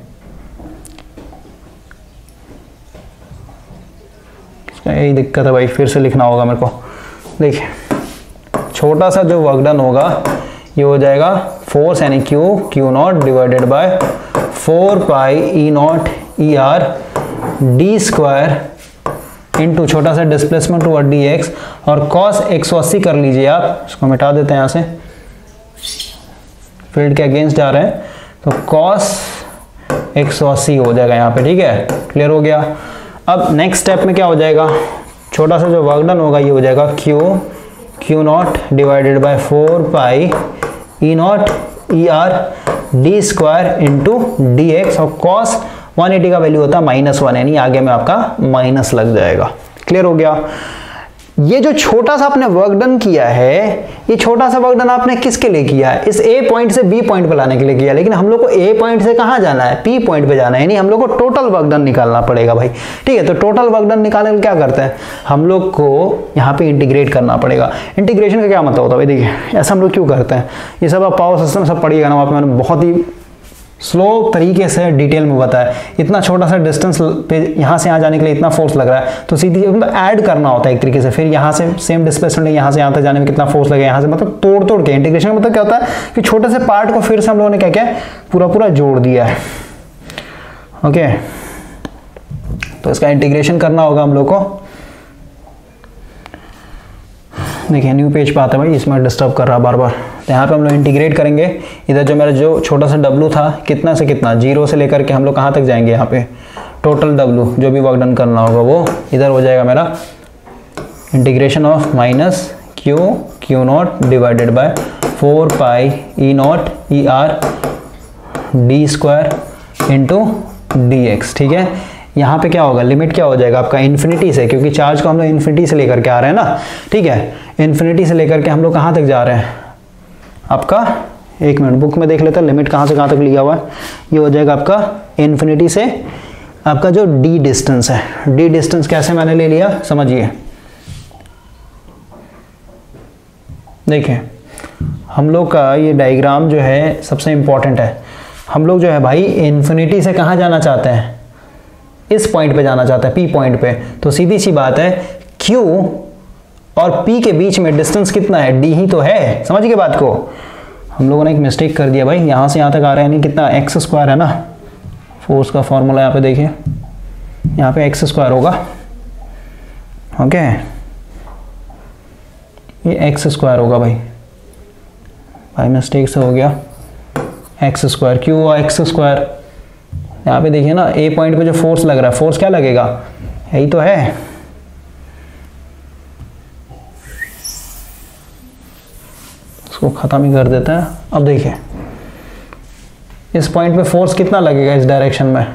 यही दिक्कत है भाई, फिर से लिखना होगा मेरे को, देखिए छोटा सा जो वर्क डन होगा ये हो जाएगा फोर्स यानी q Q naught divided by four pi E naught E r d square into छोटा सा डिस्प्लेसमेंट ओवर डी एक्स, और कॉस एक सौ अस्सी कर लीजिए आप, इसको मिटा देते हैं यहाँ से, फील्ड के अगेंस्ट जा रहे हैं तो कॉस एक सौ अस्सी हो जाएगा यहाँ पे, ठीक है, क्लियर हो गया। अब नेक्स्ट स्टेप में क्या हो जाएगा, छोटा सा जो वर्क डन होगा ये हो जाएगा q Q naught divided by four pi E naught E r d square into d x, और कॉस वन एटी का वैल्यू होता है माइनस वन, यानी आगे में आपका माइनस लग जाएगा। क्लियर हो गया। ये जो छोटा सा आपने वर्क डन किया है, ये छोटा सा वर्क डन आपने किसके लिए किया है, इस ए पॉइंट से बी पॉइंट पे लाने के लिए किया, लेकिन हम लोग को ए पॉइंट से कहां जाना है, पी पॉइंट पे जाना है, यानी हम लोग को टोटल वर्क डन निकालना पड़ेगा भाई। ठीक है, तो टोटल वर्क डन निकालने के लिए क्या करते हैं, हम लोग को यहाँ पे इंटीग्रेट करना पड़ेगा। इंटीग्रेशन का क्या मतलब होता है भाई, देखिए ऐसा हम लोग क्यों करते हैं, ये सब आप पावर सिस्टम सब पढ़िएगा ना, वहाँ पे मैंने बहुत ही स्लो तरीके से डिटेल में बताया। इतना छोटा सा डिस्टेंस पे यहाँ से यहाँ जाने के लिए इतना फोर्स लग रहा है, तो सीधी मतलब ऐड करना होता है एक तरीके से, फिर यहाँ से सेम डिस्प्लेसमेंट यहाँ से यहाँ तक जाने में कितना फोर्स लगेगा, यहाँ से मतलब तोड़ तोड़ के। इंटीग्रेशन का मतलब क्या होता है कि छोटे से पार्ट को फिर से हम लोगों ने क्या किया, पूरा पूरा जोड़ दिया है। ओके, तो इसका इंटीग्रेशन करना होगा हम लोग को। देखिए न्यू पेज पे आता है भाई, इसमें डिस्टर्ब कर रहा है बार बार, तो यहाँ पे हम लोग इंटीग्रेट करेंगे। इधर जो मेरा जो छोटा सा W था, कितना से कितना, जीरो से लेकर के हम लोग कहाँ तक जाएंगे, यहाँ पे टोटल W जो भी वर्क डन करना होगा वो इधर हो जाएगा मेरा integration of minus Q Q naught divided by four pi E naught E r d square into d x. ठीक है, यहाँ पे क्या होगा, लिमिट क्या हो जाएगा आपका इन्फिनिटी से, क्योंकि चार्ज को हम लोग इन्फिनिटी से लेकर के आ रहे हैं ना। ठीक है, इन्फिनिटी से लेकर के हम लोग कहाँ तक जा रहे हैं आपका, एक मिनट बुक में देख लेते हैं लिमिट कहाँ से कहाँ तक लिया हुआ है। ये हो जाएगा आपका इन्फिनिटी से आपका जो डी डिस्टेंस है। डी डिस्टेंस कैसे मैंने ले लिया समझिए, देखिए हम लोग का ये डायग्राम जो है सबसे इंपॉर्टेंट है। हम लोग जो है भाई इन्फिनिटी से कहाँ जाना चाहते हैं, इस पॉइंट पे जाना चाहता है, पी पॉइंट पे। तो सीधी सी बात है, Q और P के बीच में डिस्टेंस कितना है, D ही तो है। समझ गए बात को, हम लोगों ने एक मिस्टेक कर दिया भाई, यहाँ से यहाँ तक आ रहा है, नहीं कितना एक्स स्क्वायर है ना, फोर्स का फॉर्मूला यहाँ पे देखिए, यहाँ पे एक्स स्क्वायर होगा। ओके, ये एक्स स्क्वायर होगा भाई, भाई मिस्टेक से हो गया, एक्स स्क्वायर, क्यू और एक्स स्क्वायर। यहाँ पे देखिए ना, ए पॉइंट पे जो फोर्स लग रहा है, फोर्स क्या लगेगा, यही तो है, इसको खत्म ही कर देते हैं। अब देखिए इस पॉइंट पे फोर्स कितना लगेगा इस डायरेक्शन में,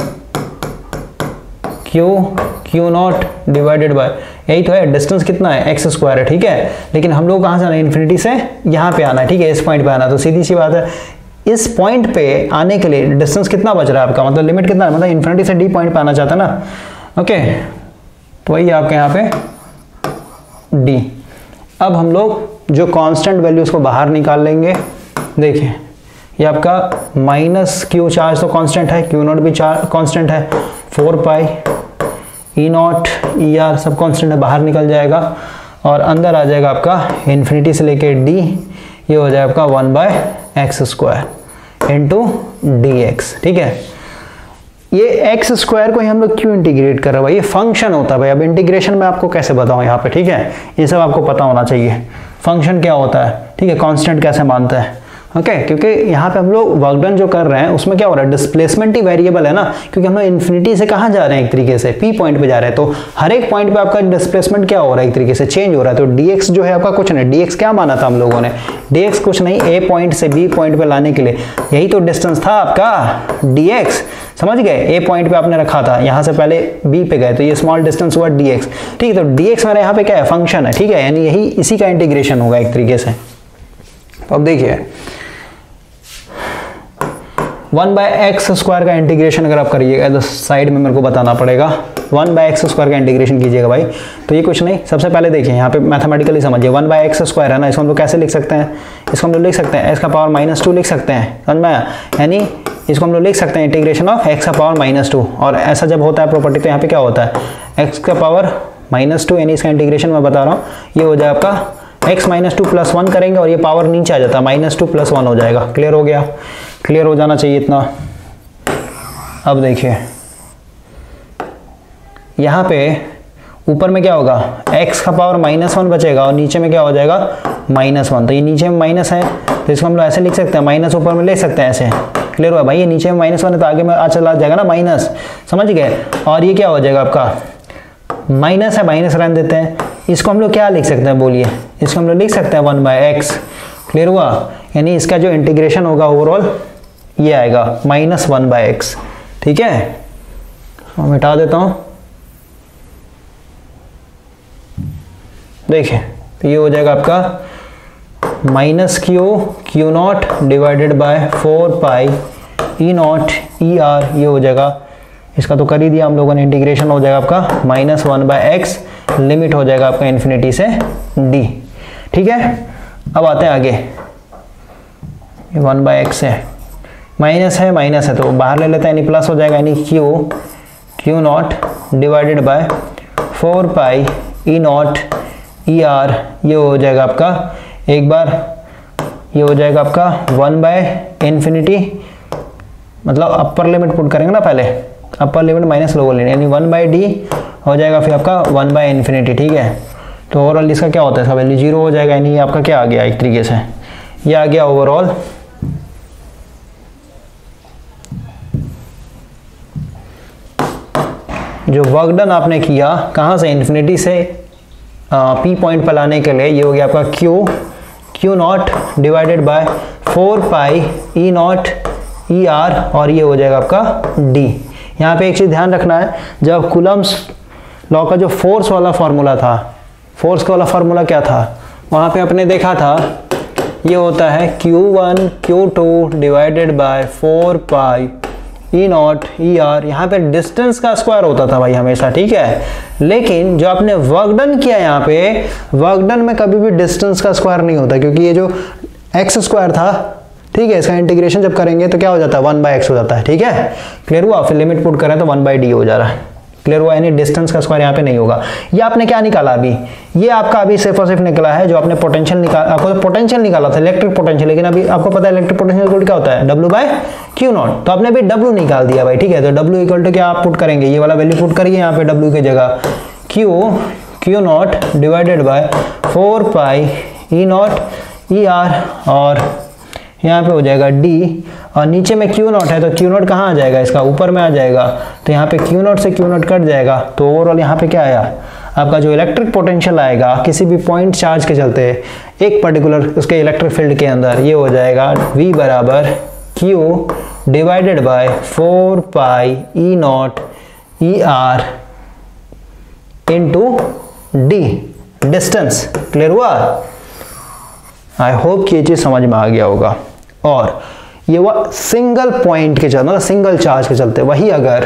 q Q naught divided by, यही तो है, डिस्टेंस कितना है, एक्स स्क्वायर है। ठीक है, लेकिन हम लोग कहाँ से आना है, इन्फिनिटी से यहाँ पे आना है। ठीक है, इस पॉइंट पे आना है, तो सीधी सी बात है, इस पॉइंट पे आने के लिए डिस्टेंस कितना बच रहा है आपका, मतलब लिमिट कितना है, मतलब इन्फिनिटी से डी पॉइंट पे आना चाहता है ना। ओके, तो वही आपके यहाँ पे डी। अब हम लोग जो कांस्टेंट वैल्यूज को बाहर निकाल लेंगे। देखिए ये आपका माइनस क्यू चार्ज तो कांस्टेंट है, क्यू नॉट भी चार्ज कांस्टेंट है, फोर पाई ई नॉट ई आर सब कांस्टेंट है, बाहर निकल जाएगा और अंदर आ जाएगा आपका इन्फिनिटी से लेके डी, ये हो जाएगा आपका one by x square into d x. ठीक है, ये एक्स स्क्वायर को ही हम लोग क्यों इंटीग्रेट कर रहे हैं भाई, ये फंक्शन होता है भाई। अब इंटीग्रेशन में आपको कैसे बताऊं यहाँ पे, ठीक है, ये सब आपको पता होना चाहिए, फंक्शन क्या होता है, ठीक है, कांस्टेंट कैसे मानता है। ओके okay, क्योंकि यहाँ पे हम लोग वर्क डन जो कर रहे हैं उसमें क्या हो रहा है, डिस्प्लेसमेंट ही वेरिएबल है ना, क्योंकि हम लोग इन्फिनिटी से कहाँ जा रहे हैं, एक तरीके से पी पॉइंट पे जा रहे हैं, तो हर एक पॉइंट पे आपका डिस्प्लेसमेंट क्या हो रहा है, एक तरीके से चेंज हो रहा है। तो dx जो है आपका कुछ नहीं, dx क्या माना था हम लोगों ने, dx कुछ नहीं, ए पॉइंट से बी पॉइंट पे लाने के लिए यही तो डिस्टेंस था आपका dx। समझ गए, ए पॉइंट पे आपने रखा था, यहाँ से पहले बी पे गए तो ये स्मॉल डिस्टेंस हुआ dx। ठीक है, तो dx मेरा यहाँ पे क्या है, फंक्शन है। ठीक है, यानी यही इसी का इंटीग्रेशन होगा एक तरीके से। तो अब देखिए वन बाय एक्स स्क्वायर का इंटीग्रेशन अगर आप करिएगा, तो साइड में मेरे को बताना पड़ेगा, वन बाय एक्स स्क्वायर का इंटीग्रेशन कीजिएगा भाई। तो ये कुछ नहीं, सबसे पहले देखिए यहाँ पे मैथमेटिकली समझिए, वन बाय एक्स स्क्वायर है ना, इसको हम लोग कैसे लिख सकते हैं, इसको हम लोग लिख सकते हैं एक्स का पावर माइनस टू लिख सकते हैं, समझ में आया, यानी इसको हम लोग लिख सकते हैं इंटीग्रेशन ऑफ एक्स का पावर माइनस टू। और ऐसा जब होता है प्रॉपर्टी तो यहाँ पे क्या होता है, एक्स का पावर माइनस टू, यानी इसका इंटीग्रेशन मैं बता रहा हूँ, ये हो जाए आपका x minus two plus one करेंगे और ये पावर नीचे आ जाता है, माइनस टू प्लस वन हो जाएगा। क्लियर हो गया, क्लियर हो जाना चाहिए इतना। अब देखिए यहाँ पे ऊपर में क्या होगा, x का पावर माइनस वन बचेगा और नीचे में क्या हो जाएगा, माइनस वन। तो ये नीचे में माइनस है तो इसको हम लोग ऐसे लिख सकते हैं, माइनस ऊपर में ले सकते हैं ऐसे, क्लियर हुआ भाई, ये नीचे में माइनस वन है तो आगे में आ चला जाएगा ना माइनस, समझ गए। और ये क्या हो जाएगा आपका माइनस है, माइनस रहने देते हैं। इसको हम लोग क्या लिख सकते हैं बोलिए, इसको हम लोग लिख सकते हैं वन बाय एक्स, क्लियर हुआ। यानी इसका जो इंटीग्रेशन होगा ओवरऑल ये आएगा माइनस वन बाय एक्स, ठीक है। मैं मिटा देता हूं, देखिए तो ये हो जाएगा आपका minus Q Q naught divided by four pi E naught E R, ये हो जाएगा, इसका तो कर ही दिया हम लोगों ने, इंटीग्रेशन हो जाएगा आपका minus one by x, limit हो जाएगा आपका इन्फिनिटी से डी, ठीक है। अब आते हैं आगे, वन बाय एक्स है, माइनस है माइनस है तो बाहर ले लेते हैं, यानी प्लस हो जाएगा, यानी q Q naught divided by four pi E naught E R, ये हो जाएगा आपका एक बार, ये हो जाएगा आपका वन बाय इन्फिनिटी, मतलब अपर लिमिट पुट करेंगे ना पहले, upper limit minus lower limit, यानी वन बाय डी हो जाएगा फिर आपका वन बाय इन्फिनिटी, ठीक है। तो ओवरऑल इसका क्या होता है, इसका वैल्यू जीरो हो जाएगा, यानी ये आपका क्या आ गया एक तरीके से, ये आ गया ओवरऑल जो वर्क डन आपने किया कहाँ से, इन्फिनिटी से पी पॉइंट पर लाने के लिए, ये हो गया आपका q Q naught divided by four pi E naught E R, और ये हो जाएगा आपका डी। यहाँ पे एक चीज़ ध्यान रखना है, जब कूलम्स लॉ का जो फोर्स वाला फार्मूला था, फोर्स वाला फार्मूला क्या था, वहाँ पे आपने देखा था ये होता है Q one Q two divided by four pi E naught E R, यहाँ पे डिस्टेंस का स्क्वायर होता था भाई हमेशा, ठीक है। लेकिन जो आपने वर्क डन किया यहाँ पे, वर्क डन में कभी भी डिस्टेंस का स्क्वायर नहीं होता, क्योंकि ये जो एक्स स्क्वायर था, ठीक है, इसका इंटीग्रेशन जब करेंगे तो क्या हो जाता है, वन बाय एक्स हो जाता है, ठीक है। क्लियर हुआ, फिर लिमिट पुट करें तो वन बाय डी हो जा रहा है, क्लियर हुआ, यानी डिस्टेंस का स्क्वायर यहाँ पे नहीं होगा। ये आपने क्या निकाला अभी, ये आपका अभी सिर्फ और सिर्फ निकला है जो आपने पोटेंशियल निकाला, आपको पोटेंशियल निकाला था इलेक्ट्रिक पोटेंशियल, लेकिन अभी आपको पता है इलेक्ट्रिक पोटेंशियल क्या होता है, डब्ल्यू बाय क्यू नॉट, तो आपने भी डब्ल्यू निकाल दिया भाई, ठीक है। तो डब्ल्यू इक्वल टू क्या आप पुट करेंगे, ये वाला वैल्यू पुट करिए यहाँ पे डब्ल्यू की जगह, q Q naught divided by four pi E naught E R, और यहाँ पे हो जाएगा डी, और नीचे में क्यू नॉट है तो क्यू नॉट कहाँ आ जाएगा, इसका ऊपर में आ जाएगा, तो यहाँ पे क्यू नॉट से क्यू नॉट कट जाएगा, तो ओवरऑल यहाँ पे क्या आया आपका जो इलेक्ट्रिक पोटेंशियल आएगा किसी भी पॉइंट चार्ज के चलते एक पर्टिकुलर उसके इलेक्ट्रिक फील्ड के अंदर, ये हो जाएगा V बराबर q divided by four pi E naught E r into d, distance. Clear हुआ, आई होप कि ये चीज समझ में आ गया होगा। और ये वह सिंगल पॉइंट के चलते, मतलब सिंगल चार्ज के चलते, वही अगर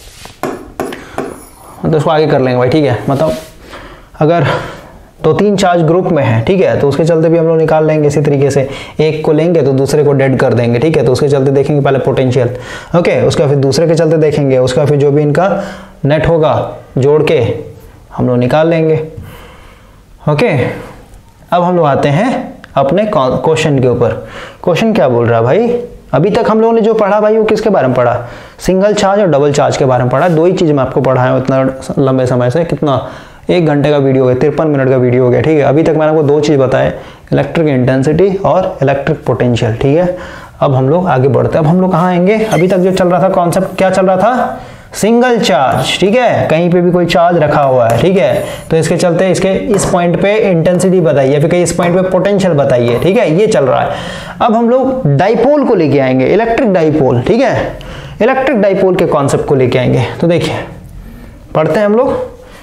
तो उसको आगे कर लेंगे भाई, ठीक है। मतलब अगर दो तीन चार्ज ग्रुप में है, ठीक है, तो उसके चलते भी हम लोग निकाल लेंगे इसी तरीके से, एक को लेंगे तो दूसरे को डेड कर देंगे, ठीक है। तो उसके चलते देखेंगे पहले पोटेंशियल, ओके, उसका फिर दूसरे के चलते देखेंगे, उसका फिर जो भी इनका नेट होगा जोड़ के हम लोग निकाल लेंगे, ओके। अब हम लोग आते हैं अपने क्वेश्चन के ऊपर। क्वेश्चन क्या बोल रहा है भाई, अभी तक हम लोगों ने जो पढ़ा भाई वो किसके बारे में पढ़ा, सिंगल चार्ज और डबल चार्ज के बारे में पढ़ा, दो ही चीज मैं आपको पढ़ाया हूँ इतना लंबे समय से, कितना एक घंटे का वीडियो हो गया, तिरपन मिनट का वीडियो हो गया, ठीक है। अभी तक मैंने आपको दो चीज बताए, इलेक्ट्रिक इंटेंसिटी और इलेक्ट्रिक पोटेंशियल, ठीक है। अब हम लोग आगे बढ़ते हैं, अब हम लोग कहाँ आएंगे, अभी तक जो चल रहा था कॉन्सेप्ट क्या चल रहा था, सिंगल चार्ज, ठीक है, कहीं पे भी कोई चार्ज रखा हुआ है, ठीक है, तो इसके चलते इसके इस पॉइंट पे इंटेंसिटी बताइए, फिर कहीं इस पॉइंट पे पोटेंशियल बताइए, ठीक है, ये चल रहा है। अब हम लोग डाइपोल को लेके आएंगे, इलेक्ट्रिक डाइपोल, ठीक है, इलेक्ट्रिक डाइपोल के कॉन्सेप्ट को लेके आएंगे। तो देखिए पढ़ते हैं हम लोग,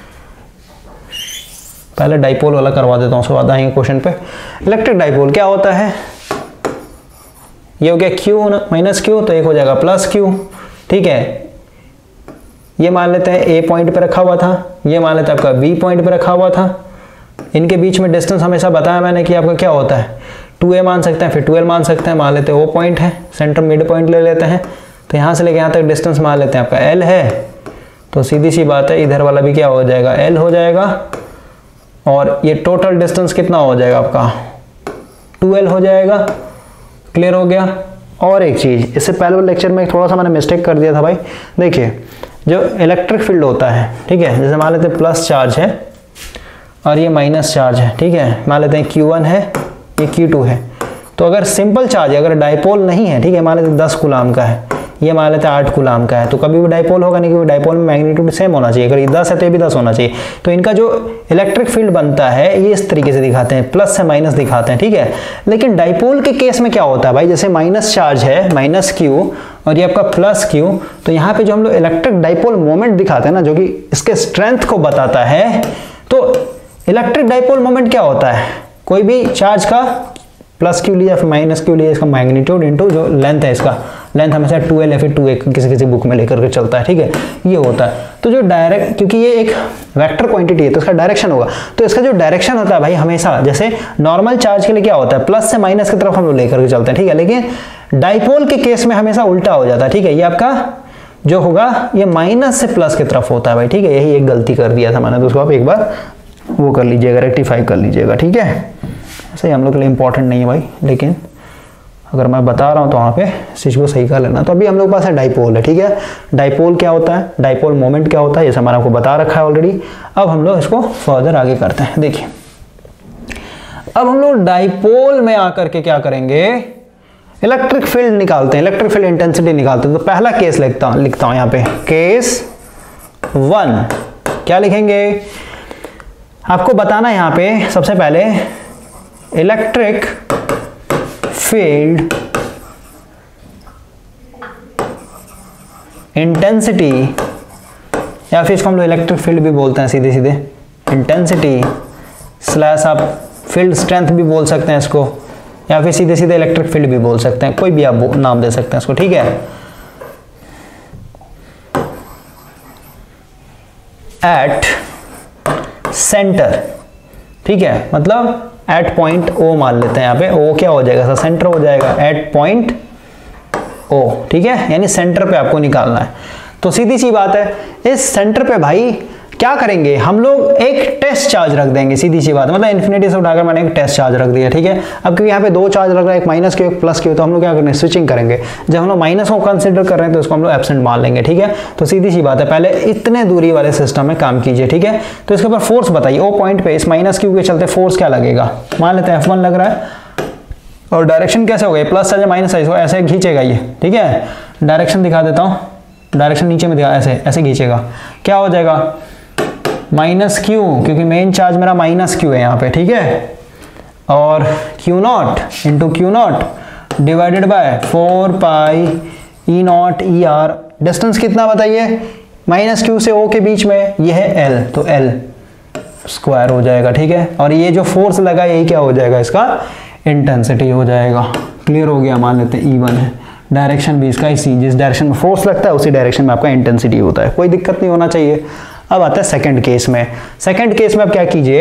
पहले डाइपोल वाला करवा देता हूँ, उसके बाद आएंगे क्वेश्चन पे। इलेक्ट्रिक डाइपोल क्या होता है, ये हो गया क्यू माइनस क्यू, तो एक हो जाएगा प्लस क्यू, ठीक है। ये मान लेते हैं ए पॉइंट पे रखा हुआ था, ये मान लेते हैं आपका बी पॉइंट पे रखा हुआ था, इनके बीच में डिस्टेंस हमेशा बताया मैंने कि आपका क्या होता है, टू ए मान सकते हैं, फिर टू एल मान सकते हैं, मान लेते हैं ओ पॉइंट है, सेंटर मिड पॉइंट ले लेते हैं, तो यहाँ से लेके यहाँ तक डिस्टेंस मान लेते हैं आपका एल है, तो सीधी सी बात है इधर वाला भी क्या हो जाएगा, एल हो जाएगा, और ये टोटल डिस्टेंस कितना हो जाएगा आपका टू एल हो जाएगा। क्लियर हो गया। और एक चीज, इससे पहले वाले लेक्चर में थोड़ा सा मैंने मिस्टेक कर दिया था भाई, देखिए जो इलेक्ट्रिक फील्ड होता है, ठीक है, जैसे मान लेते हैं प्लस चार्ज है और ये माइनस चार्ज है, ठीक है, मान लेते हैं क्यू वन है, ये क्यू टू है, तो अगर सिंपल चार्ज है, अगर डाइपोल नहीं है, ठीक है, मान लेते दस कूलाम का है, ये मान लेते हैं आठ कूलाम का है, तो कभी भी डाइपोल होगा नहीं, क्योंकि डाइपोल में मैग्नीट्यूड सेम होना चाहिए। अगर ये दस है तो ये भी दस होना चाहिए। तो इनका जो इलेक्ट्रिक फील्ड बनता है ये इस तरीके से दिखाते हैं, प्लस से माइनस दिखाते हैं, ठीक है। लेकिन डाइपोल के केस में क्या होता है भाई, जैसे माइनस चार्ज है, माइनस क्यू, और ये आपका प्लस क्यू, तो यहाँ पे जो हम लोग इलेक्ट्रिक डाइपोल मोमेंट दिखाते हैं ना, जो कि इसके स्ट्रेंथ को बताता है, तो इलेक्ट्रिक डाइपोल मोमेंट क्या होता है, कोई भी चार्ज का प्लस क्यू लिया फिर माइनस क्यू लिया, इसका मैग्नीट्यूड इनटू जो लेंथ है, इसका लेंथ हमेशा टू एल या फिर टू ए किसी किसी बुक में लेकर के चलता है, ठीक है, ये होता है। तो जो डायरेक्ट, क्योंकि ये एक वेक्टर क्वांटिटी है तो इसका डायरेक्शन होगा, तो इसका जो डायरेक्शन होता है भाई हमेशा, जैसे नॉर्मल चार्ज के लिए क्या होता है, प्लस से माइनस की तरफ हम लोग लेकर के चलते हैं, ठीक है, लेकिन डाइपोल के केस में हमेशा उल्टा हो जाता है, ठीक है। ये आपका जो होगा ये माइनस से प्लस की तरफ होता है भाई, ठीक है, यही एक गलती कर दिया था मैंने, तो उसको आप एक बार वो कर लीजिएगा, रेक्टिफाई कर लीजिएगा, ठीक है। ऐसे हम लोग के लिए इंपॉर्टेंट नहीं है भाई, लेकिन अगर मैं बता रहा हूँ तो वहाँ पे इस चीज़ को सही कर लेना। तो अभी हम लोग के पास है डाइपोल है, ठीक है। डाइपोल क्या होता है, डाइपोल मोमेंट क्या होता है, ये सब मैंने आपको बता रखा है ऑलरेडी। अब हम लोग इसको फर्दर आगे करते हैं। देखिए अब हम लोग डाइपोल में आकर के क्या करेंगे, इलेक्ट्रिक फील्ड निकालते हैं, इलेक्ट्रिक फील्ड इंटेंसिटी निकालते हैं। तो पहला केस लिखता हूँ लिखता हूँ यहाँ पे, केस वन क्या लिखेंगे, आपको बताना है यहाँ पे सबसे पहले इलेक्ट्रिक फील्ड इंटेंसिटी, या फिर इसको हम लोग इलेक्ट्रिक फील्ड भी बोलते हैं सीधे सीधे, इंटेंसिटी स्लैश आप फील्ड स्ट्रेंथ भी बोल सकते हैं इसको, या फिर सीधे सीधे इलेक्ट्रिक फील्ड भी बोल सकते हैं, कोई भी आप नाम दे सकते हैं इसको, ठीक है। एट सेंटर, ठीक है, मतलब एट पॉइंट ओ मान लेते हैं, यहाँ पे ओ क्या हो जाएगा, सेंटर हो जाएगा, एट पॉइंट ओ, ठीक है, यानी सेंटर पे आपको निकालना है। तो सीधी सी बात है, इस सेंटर पे भाई क्या करेंगे हम लोग, एक टेस्ट चार्ज रख देंगे, सीधी सी बात, मतलब इन्फिनिटी से उठाकर मैंने एक टेस्ट चार्ज रख दिया, ठीक है। अब क्योंकि यहाँ पे दो चार्ज रख रहा है, एक माइनस क्यू एक प्लस क्यू, तो हम लोग क्या करेंगे, स्विचिंग करेंगे। जब हम लोग माइनस को कंसिडर कर रहे हैं तो इसको हम लोग एब्सेंट मान लेंगे, ठीक है। तो सीधी सी बात है, पहले इतने दूरी वाले सिस्टम में काम कीजिए, ठीक है। तो इसके ऊपर फोर्स बताइए, ओ पॉइंट पे इस माइनस क्यू के चलते फोर्स क्या लगेगा, मान लेते हैं एफ वन लग रहा है, और डायरेक्शन कैसे हो गई, प्लस है माइनस है, इसको ऐसे खींचेगा ये, ठीक है। डायरेक्शन दिखा देता हूँ, डायरेक्शन नीचे में दिखा, ऐसे ऐसे खींचेगा, क्या हो जाएगा, माइनस क्यू, क्योंकि मेन चार्ज मेरा माइनस क्यू है यहाँ पे, ठीक है, और Q naught into Q naught divided by four pi E naught E R, distance कितना बताइए, माइनस क्यू से ओ के बीच में ये है एल, तो एल स्क्वायर हो जाएगा, ठीक है। और ये जो फोर्स लगा यही क्या हो जाएगा, इसका इंटेंसिटी हो जाएगा। क्लियर हो गया, मान लेते हैं ई वन है, डायरेक्शन भी इसका इसी, जिस डायरेक्शन में फोर्स लगता है उसी डायरेक्शन में आपका इंटेंसिटी होता है, कोई दिक्कत नहीं होना चाहिए। अब आता है सेकंड केस में, सेकंड केस में आप क्या कीजिए,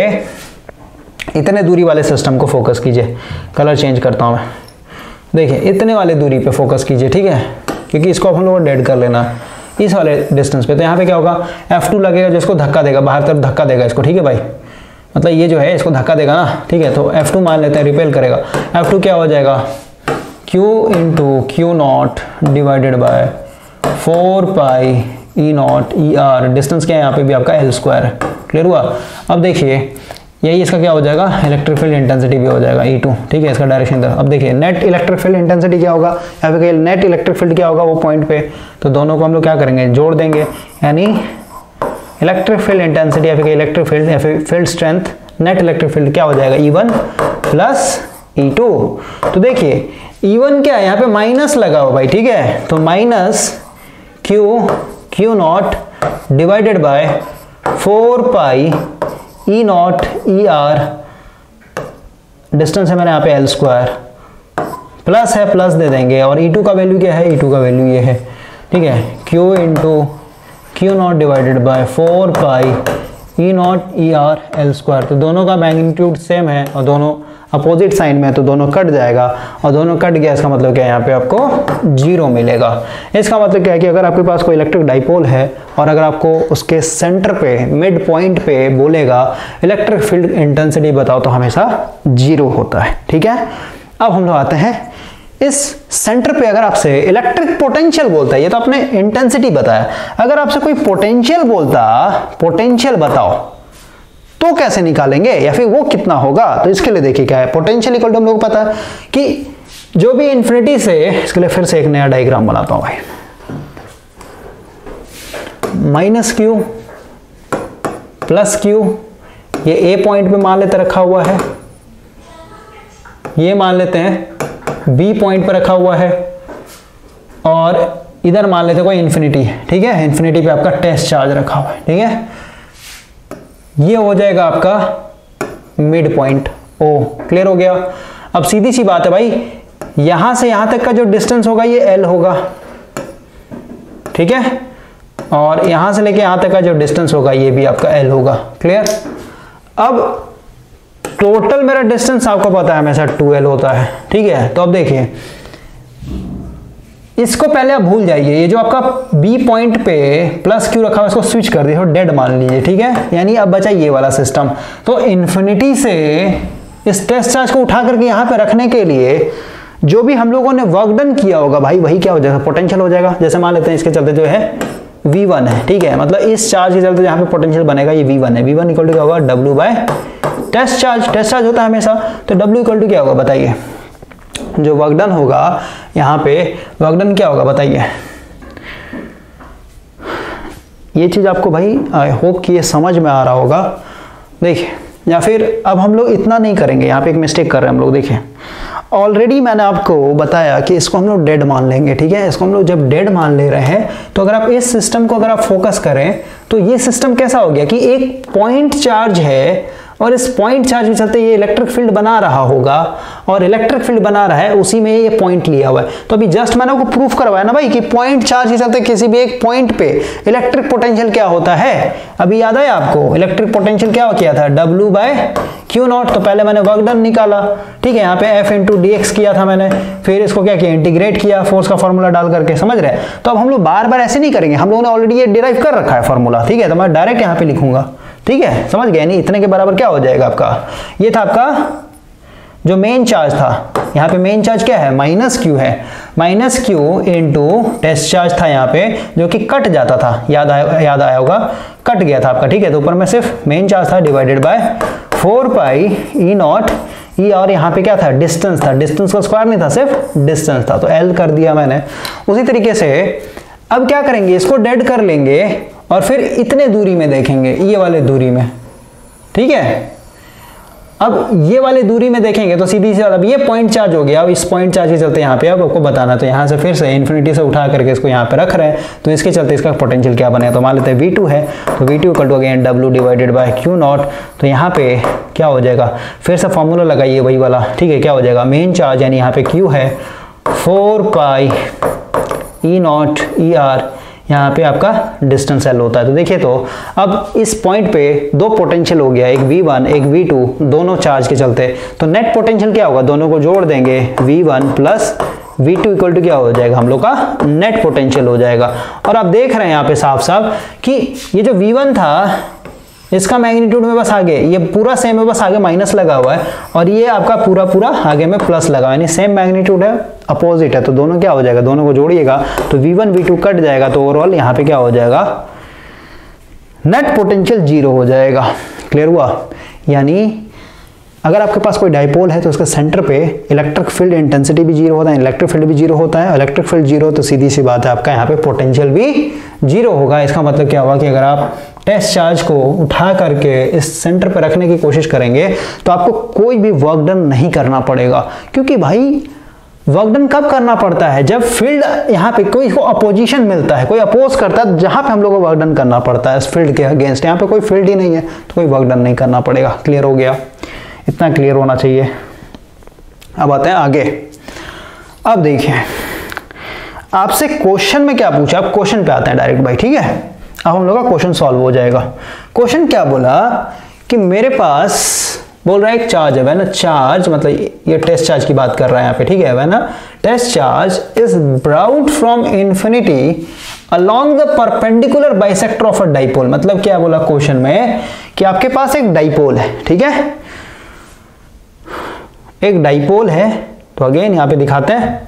इतने दूरी वाले सिस्टम को फोकस कीजिए, कलर चेंज करता हूं मैं, देखिए इतने वाले दूरी पे फोकस कीजिए, ठीक है, क्योंकि इसको हम लोगों को डेड कर लेना इस वाले डिस्टेंस पे। तो यहाँ पे क्या होगा, एफ टू लगेगा जिसको धक्का देगा, बाहर तरफ धक्का देगा इसको, ठीक है भाई, मतलब ये जो है इसको धक्का देगा ना, ठीक है। तो एफ टू मान लेते हैं, रिपेल करेगा, एफ टू क्या हो जाएगा, Q into Q naught divided by four pi E naught E R, distance क्या है यहाँ पे भी आपका एल स्क्वायर है। क्लियर हुआ। अब देखिए यही इसका क्या हो जाएगा, इलेक्ट्रिक फील्ड इंटेंसिटी भी हो जाएगा ई टू, ठीक है, इसका डायरेक्शन इधर। अब देखिए नेट इलेक्ट्रिक फील्ड इंटेंसिटी क्या होगा, यहाँ पे नेट इलेक्ट्रिक फील्ड क्या होगा वो पॉइंट पे, तो दोनों को हम लोग क्या करेंगे, जोड़ देंगे, यानी इलेक्ट्रिक फील्ड इंटेंसिटी या फिर इलेक्ट्रिक फील्ड या फिर field strength, net electric field क्या हो जाएगा, E one plus E two. तो देखिए ई वन क्या है, यहाँ पे माइनस लगा हो भाई, ठीक है, तो minus Q Q naught divided by four pi E naught E R, distance है मैंने यहाँ पे एल स्क्वायर, प्लस है प्लस दे देंगे, और ई टू का वैल्यू क्या है, ई टू का वैल्यू ये है, ठीक है, Q into Q naught divided by four pi E naught E R L square. तो दोनों का मैग्नीट्यूड सेम है और दोनों अपोजिट साइन में, तो दोनों कट जाएगा, और दोनों कट गया इसका मतलब क्या है, यहाँ पे आपको जीरो मिलेगा। इसका मतलब क्या है कि अगर आपके पास कोई इलेक्ट्रिक डाइपोल है और अगर आपको उसके सेंटर पे मिड पॉइंट पे बोलेगा इलेक्ट्रिक फील्ड इंटेंसिटी बताओ, तो हमेशा जीरो होता है, ठीक है। अब हम लोग आते हैं इस सेंटर पे, अगर आपसे इलेक्ट्रिक पोटेंशियल बोलता है, ये तो आपने इंटेंसिटी बताया, अगर आपसे कोई पोटेंशियल बोलता, पोटेंशियल बताओ, तो कैसे निकालेंगे या फिर वो कितना होगा? तो इसके लिए देखिए क्या है, पोटेंशियल इक्वल टू हम लोग को पता है कि जो भी इन्फिनिटी से, इसके लिए फिर से एक नया डायग्राम बनाता हूं भाई, माइनस क्यू प्लस क्यू, ये ए पॉइंट पे मान लेते रखा हुआ है, ये मान लेते हैं बी पॉइंट पे रखा हुआ है, और इधर मान लेते कोई इन्फिनिटी है, ठीक है, इन्फिनिटी पे आपका टेस्ट चार्ज रखा हुआ है, ठीक है, ये हो जाएगा आपका मिड पॉइंट ओ। क्लियर हो गया? अब सीधी सी बात है भाई, यहां से यहां तक का जो डिस्टेंस होगा ये एल होगा, ठीक है, और यहां से लेके यहां तक का जो डिस्टेंस होगा ये भी आपका एल होगा। क्लियर? अब टोटल मेरा डिस्टेंस आपको पता है हमेशा टू एल होता है, ठीक है। तो अब देखिए, इसको पहले आप भूल जाइए, ये जो आपका बी पॉइंट पे प्लस क्यू रखा हुआ इसको स्विच कर दिए, डेड मान लीजिए, ठीक है, यानी अब बचा ये वाला सिस्टम। तो इन्फिनिटी से इस टेस्ट चार्ज को उठा करके यहां पे रखने के लिए जो भी हम लोगों ने वर्क डन किया होगा भाई, वही क्या हो जाएगा, पोटेंशियल हो जाएगा। जैसे मान लेते हैं इसके चलते जो है वी वन है, ठीक है, मतलब इस चार्ज के चलते यहाँ पे पोटेंशियल बनेगा ये वी वन है। वी वन इक्वल टू क्या होगा, W by test charge, test charge होता है हमेशा, तो डब्ल्यू इक्वल टू क्या होगा बताइए, जो वर्क डन होगा यहाँ पे वर्क डन क्या होगा बताइए। ये चीज आपको भाई आई होप कि ये समझ में आ रहा होगा। देखिए, या फिर अब हम लोग इतना नहीं करेंगे, यहाँ पे एक मिस्टेक कर रहे हैं हम लोग। देखिए, ऑलरेडी मैंने आपको बताया कि इसको हम लोग डेड मान लेंगे, ठीक है। इसको हम लोग जब डेड मान ले रहे हैं तो अगर आप इस सिस्टम को अगर आप फोकस करें तो ये सिस्टम कैसा हो गया कि एक पॉइंट चार्ज है और इस पॉइंट चार्ज के चलते ये इलेक्ट्रिक फील्ड बना रहा होगा, और इलेक्ट्रिक फील्ड बना रहा है उसी में ये पॉइंट लिया हुआ है। तो अभी जस्ट मैंने आपको प्रूफ करवाया ना भाई कि पॉइंट चार्ज के चलते किसी भी एक पॉइंट पे इलेक्ट्रिक पोटेंशियल क्या होता है। अभी याद है आपको इलेक्ट्रिक पोटेंशियल क्या किया था, डब्ल्यू बाय क्यू नॉट। तो पहले मैंने वर्क डन निकाला, ठीक है, यहाँ पे एफ इंटू डी एक्स किया था मैंने, फिर इसको क्या किया, इंटीग्रेट किया फोर्स का फॉर्मूला डाल करके, समझ रहे। तो अब हम लोग बार बार ऐसे नहीं करेंगे, हम लोगों ने ऑलरेडी ये डिराइव कर रखा है फॉर्मूला, ठीक है, तो मैं डायरेक्ट यहाँ पे लिखूंगा, ठीक है, समझ गए। नहीं, इतने के बराबर क्या हो जाएगा आपका, ये था आपका जो मेन चार्ज था, यहाँ पे मेन चार्ज क्या है, माइनस क्यू है, minus Q into test charge था यहाँ पे जो कि कट जाता था, याद आया याद आया होगा, कट गया था आपका, ठीक है। तो ऊपर में सिर्फ मेन चार्ज था divided by four pi E naught E, और यहाँ पे क्या था, डिस्टेंस था, डिस्टेंस का स्क्वायर नहीं था, सिर्फ डिस्टेंस था, तो एल कर दिया मैंने। उसी तरीके से अब क्या करेंगे, इसको डेड कर लेंगे और फिर इतने दूरी में देखेंगे, ये वाले दूरी में, ठीक है। अब ये वाले दूरी में देखेंगे तो सीधी सी, अब ये पॉइंट चार्ज हो गया, अब इस पॉइंट चार्ज के चलते यहाँ पे अब आपको बताना, तो यहाँ से फिर से इन्फिनिटी से उठा करके इसको यहाँ पे रख रहे हैं, तो इसके चलते इसका पोटेंशियल क्या बने, तो मान लेते हैं वी टू है, तो V two equal to again W divided by Q naught. तो यहाँ पे क्या हो जाएगा, फिर से फॉर्मूला लगाइए वही वाला, ठीक है, क्या हो जाएगा, मेन चार्ज यानी यहाँ पे क्यू है फोर पाई ई नॉट ई आर, यहाँ पे आपका डिस्टेंस एल होता है। तो देखिए, तो अब इस पॉइंट पे दो पोटेंशियल हो गया, एक वी वन एक वी टू, दोनों चार्ज के चलते, तो नेट पोटेंशियल क्या होगा, दोनों को जोड़ देंगे, V one plus V two equal to क्या हो जाएगा, हम लोग का नेट पोटेंशियल हो जाएगा। और आप देख रहे हैं यहाँ पे साफ साफ कि ये जो वी वन था इसका मैग्नीट्यूड में बस आगे ये पूरा सेम है, बस आगे माइनस लगा हुआ है, और ये आपका पूरा पूरा आगे में प्लस लगा हुआ है, यानी सेम मैग्नीट्यूड है, अपोजिट है, तो दोनों क्या हो जाएगा, दोनों को जोड़िएगा तो V one V two cut जाएगा, तो ओवरऑल यहाँ पे क्या हो जाएगा, नेट पोटेंशियल जीरो हो जाएगा। क्लियर हुआ? यानी अगर आपके पास कोई डाइपोल है तो उसके सेंटर पे इलेक्ट्रिक फील्ड इंटेंसिटी भी जीरो होता है, इलेक्ट्रिक फील्ड भी जीरो होता है, इलेक्ट्रिक फील्ड जीरो तो सीधी सी बात है आपका यहाँ पे पोटेंशियल भी जीरो होगा। इसका मतलब क्या हुआ कि अगर आप टेस्ट चार्ज को उठा करके इस सेंटर पे रखने की कोशिश करेंगे तो आपको कोई भी वर्क डन नहीं करना पड़ेगा, क्योंकि भाई वर्क डन कब करना पड़ता है, जब फील्ड यहाँ पे कोई को अपोजिशन मिलता है, कोई अपोज करता है, जहां पे हम लोग को वर्क डन करना पड़ता है इस फील्ड के अगेंस्ट। यहाँ पे कोई फील्ड ही नहीं है तो कोई वर्क डन नहीं करना पड़ेगा। क्लियर हो गया? इतना क्लियर होना चाहिए। अब आते हैं आगे। अब देखिए, आपसे क्वेश्चन में क्या पूछा, अब क्वेश्चन पे आते हैं डायरेक्ट भाई, ठीक है। अब हम लोग का क्वेश्चन सॉल्व हो जाएगा। क्वेश्चन क्या बोला कि मेरे पास बोल रहा है एक चार्ज है ना, चार्ज मतलब ये टेस्ट चार्ज की बात कर रहा है यहाँ पे, ठीक है ना। Test charge is brought from infinity along the perpendicular bisector of a dipole. मतलब क्या बोला क्वेश्चन में कि आपके पास एक डाइपोल है, ठीक है, एक डाइपोल है। तो अगेन यहां पे दिखाते हैं,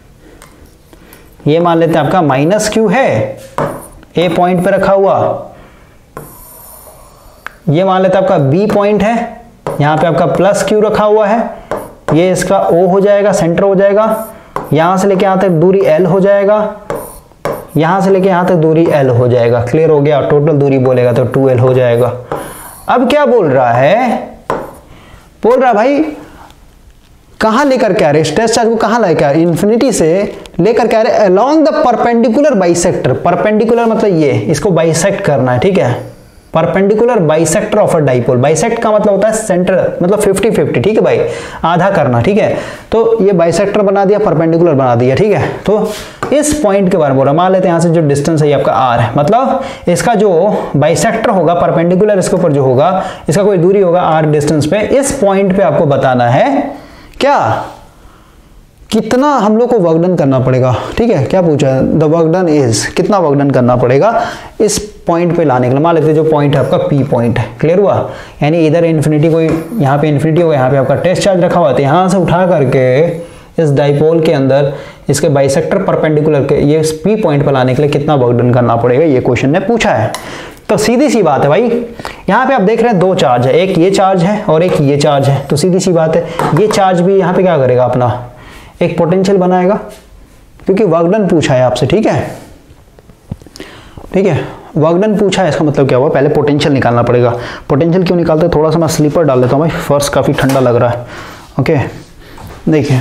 ये मान लेते हैं आपका माइनस क्यू है, ए पॉइंट पे रखा हुआ, ये मान लेते हैं आपका बी पॉइंट है, यहाँ पे आपका प्लस क्यू रखा हुआ है, ये इसका ओ हो जाएगा, सेंटर हो जाएगा, यहाँ से लेके यहाँ तक दूरी एल हो जाएगा, यहाँ से लेके यहाँ तक दूरी एल हो जाएगा। क्लियर हो गया? टोटल दूरी बोलेगा तो टू एल हो जाएगा। अब क्या बोल रहा है? बोल रहा भाई कहाँ लेकर के आ रहे, स्ट्रेस चार्ज को कहाँ लेकर आ रहे, इन्फिनिटी से लेकर के आ रहे along the perpendicular bisector. Perpendicular मतलब ये, इसको बाइसेक्ट करना है, ठीक है, perpendicular bisector of a dipole. Bisect का मतलब होता है सेंटर, मतलब फिफ्टी फिफ्टी, ठीक है भाई, आधा करना, ठीक है। तो ये बाइसेक्टर बना दिया, परपेंडिकुलर बना दिया, ठीक है। तो इस पॉइंट के बारे में बोल रहा, मान लेते हैं यहाँ से जो डिस्टेंस है ये आपका आर है, मतलब इसका जो बाइसेक्टर होगा परपेंडिकुलर इसके ऊपर जो होगा, इसका कोई दूरी होगा आर डिस्टेंस पे, इस पॉइंट पे आपको बताना है क्या, कितना हम लोग को वर्क डन करना पड़ेगा, ठीक है। क्या पूछा है? द वर्क डन इज, कितना वर्क डन करना पड़ेगा इस पॉइंट पे लाने के लिए। मान लेते हैं जो पॉइंट है आपका पी पॉइंट है, क्लियर हुआ, यानी इधर इन्फिनिटी, कोई यहाँ पे इन्फिनिटी होगा, यहाँ पे आपका टेस्ट चार्ज रखा हुआ है, यहाँ से उठा करके इस डाइपोल के अंदर इसके बाइसेक्टर परपेंडिकुलर के ये पी पॉइंट पर लाने के लिए कितना वर्क डन करना पड़ेगा, ये क्वेश्चन ने पूछा है। तो सीधी सी बात है भाई, यहाँ पे आप देख रहे हैं दो चार्ज है, एक ये चार्ज है और एक ये चार्ज है, तो सीधी सी बात है ये चार्ज भी यहाँ पे क्या करेगा, अपना एक पोटेंशियल बनाएगा, क्योंकि वर्क डन पूछा है आपसे, ठीक है, ठीक है, वर्क डन पूछा है, इसका मतलब क्या हुआ, पहले पोटेंशियल निकालना पड़ेगा। पोटेंशियल क्यों निकालते हैं, थोड़ा सा मैं स्लीपर डाल देता हूँ भाई, फर्श काफी ठंडा लग रहा है। ओके, देखिए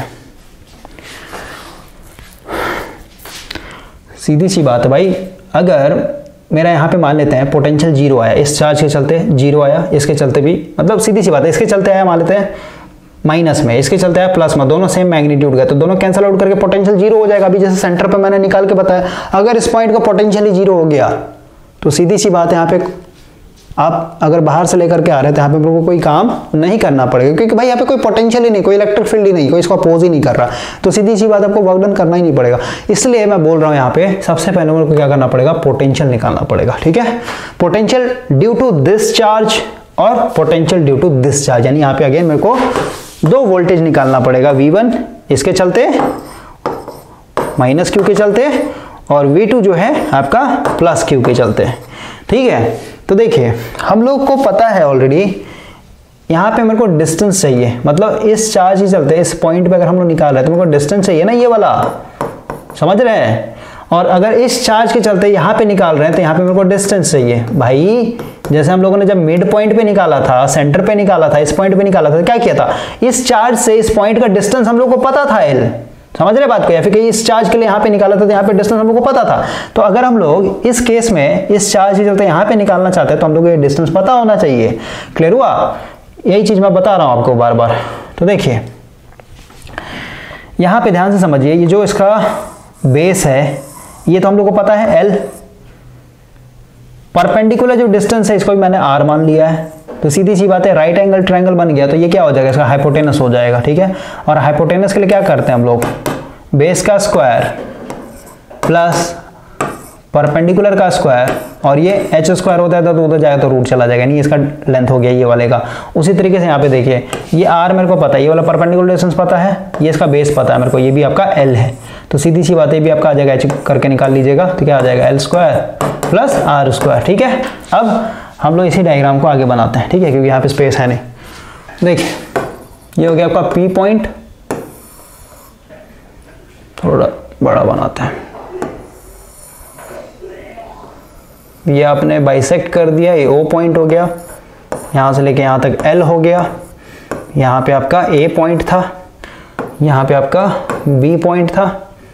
सीधी सी बात है भाई, अगर मेरा यहाँ पे मान लेते हैं पोटेंशियल जीरो आया, इस चार्ज के चलते जीरो आया, इसके चलते भी, मतलब सीधी सी बात है, इसके चलते आया मान लेते हैं माइनस में, इसके चलते आया प्लस में, दोनों सेम मैग्नीट्यूड गए तो दोनों कैंसिल आउट करके पोटेंशियल जीरो हो जाएगा। अभी जैसे सेंटर पे मैंने निकाल के बताया, अगर इस पॉइंट का पोटेंशियल ही जीरो हो गया तो सीधी सी बात है यहाँ पे आप अगर बाहर से लेकर के आ रहे थे, यहाँ पे को कोई काम नहीं करना पड़ेगा, क्योंकि भाई यहाँ पे कोई पोटेंशियल ही नहीं, कोई इलेक्ट्रिक फील्ड ही नहीं, कोई इसको अपोज ही नहीं कर रहा, तो सीधी सी बात आपको वर्क डन करना ही नहीं पड़ेगा। इसलिए मैं बोल रहा हूँ यहाँ पे सबसे पहले मेरे को क्या करना पड़ेगा, पोटेंशियल निकालना पड़ेगा, ठीक है। Potential due to this charge और potential due to this charge, यानी यहाँ पे अगेन मेरे को दो वोल्टेज निकालना पड़ेगा, वी वन इसके चलते माइनस क्यू के चलते और वी टू जो है आपका प्लस क्यू के चलते, ठीक है। तो देखिए हम लोग को पता है ऑलरेडी, यहाँ पे मेरे को डिस्टेंस चाहिए, मतलब इस चार्ज ही चलते इस पॉइंट पे अगर हम लोग निकाल रहे हैं तो मेरे को डिस्टेंस चाहिए ना, ये वाला, समझ रहे हैं। और अगर इस चार्ज के चलते यहाँ पे निकाल रहे हैं तो यहाँ पे मेरे को डिस्टेंस चाहिए भाई। जैसे हम लोगों ने जब मिड पॉइंट पे निकाला था, सेंटर पे निकाला था, इस पॉइंट पे निकाला था, क्या किया था, इस चार्ज से इस पॉइंट का डिस्टेंस हम लोग को पता था एल, समझ रहे बात को, या फिर इस चार्ज के लिए यहाँ पे निकाला था तो यहाँ पे डिस्टेंस हम लोग को पता था। तो अगर हम लोग इस केस में इस चार्ज के चलते यहाँ पे निकालना चाहते हैं तो हम लोग को ये डिस्टेंस पता होना चाहिए। क्लियर हुआ? यही चीज मैं बता रहा हूँ आपको बार बार। तो देखिए यहाँ पे ध्यान से समझिए, ये जो इसका बेस है ये तो हम लोग को पता है एल, परपेंडिकुलर जो डिस्टेंस है इसको भी मैंने आर मान लिया है, तो सीधी सी बात है राइट एंगल ट्रायंगल बन गया तो ये क्या हो जाएगा, इसका हाइपोटेनस हो जाएगा, ठीक है। और हाइपोटेनस के लिए क्या करते हैं हम लोग, बेस का स्क्वायर प्लस परपेंडिकुलर का स्क्वायर, और ये एच स्क्वायर होता है तो उधर जाएगा तो रूट चला जाएगा, नहीं इसका लेंथ हो गया ये वाले का। उसी तरीके से यहाँ पे देखिए ये आर मेरे को पता है, ये वाला परपेंडिकुलर डिस्टेंस पता है, ये इसका बेस पता है मेरे को, ये भी आपका एल है, तो सीधी सी बात है भी आपका आ जाएगा, एच करके निकाल लीजिएगा तो क्या आ जाएगा, L square plus R square, ठीक है। अब हम लोग इसी डायग्राम को आगे बनाते हैं, ठीक है, क्योंकि यहाँ पे स्पेस है नहीं। देखिए ये हो गया आपका पी पॉइंट, थोड़ा बड़ा बनाते हैं, ये आपने बाइसेक्ट कर दिया, ये ओ पॉइंट हो गया, यहाँ से लेके यहाँ तक एल हो गया, यहाँ पे आपका ए पॉइंट था, यहाँ पे आपका बी पॉइंट था,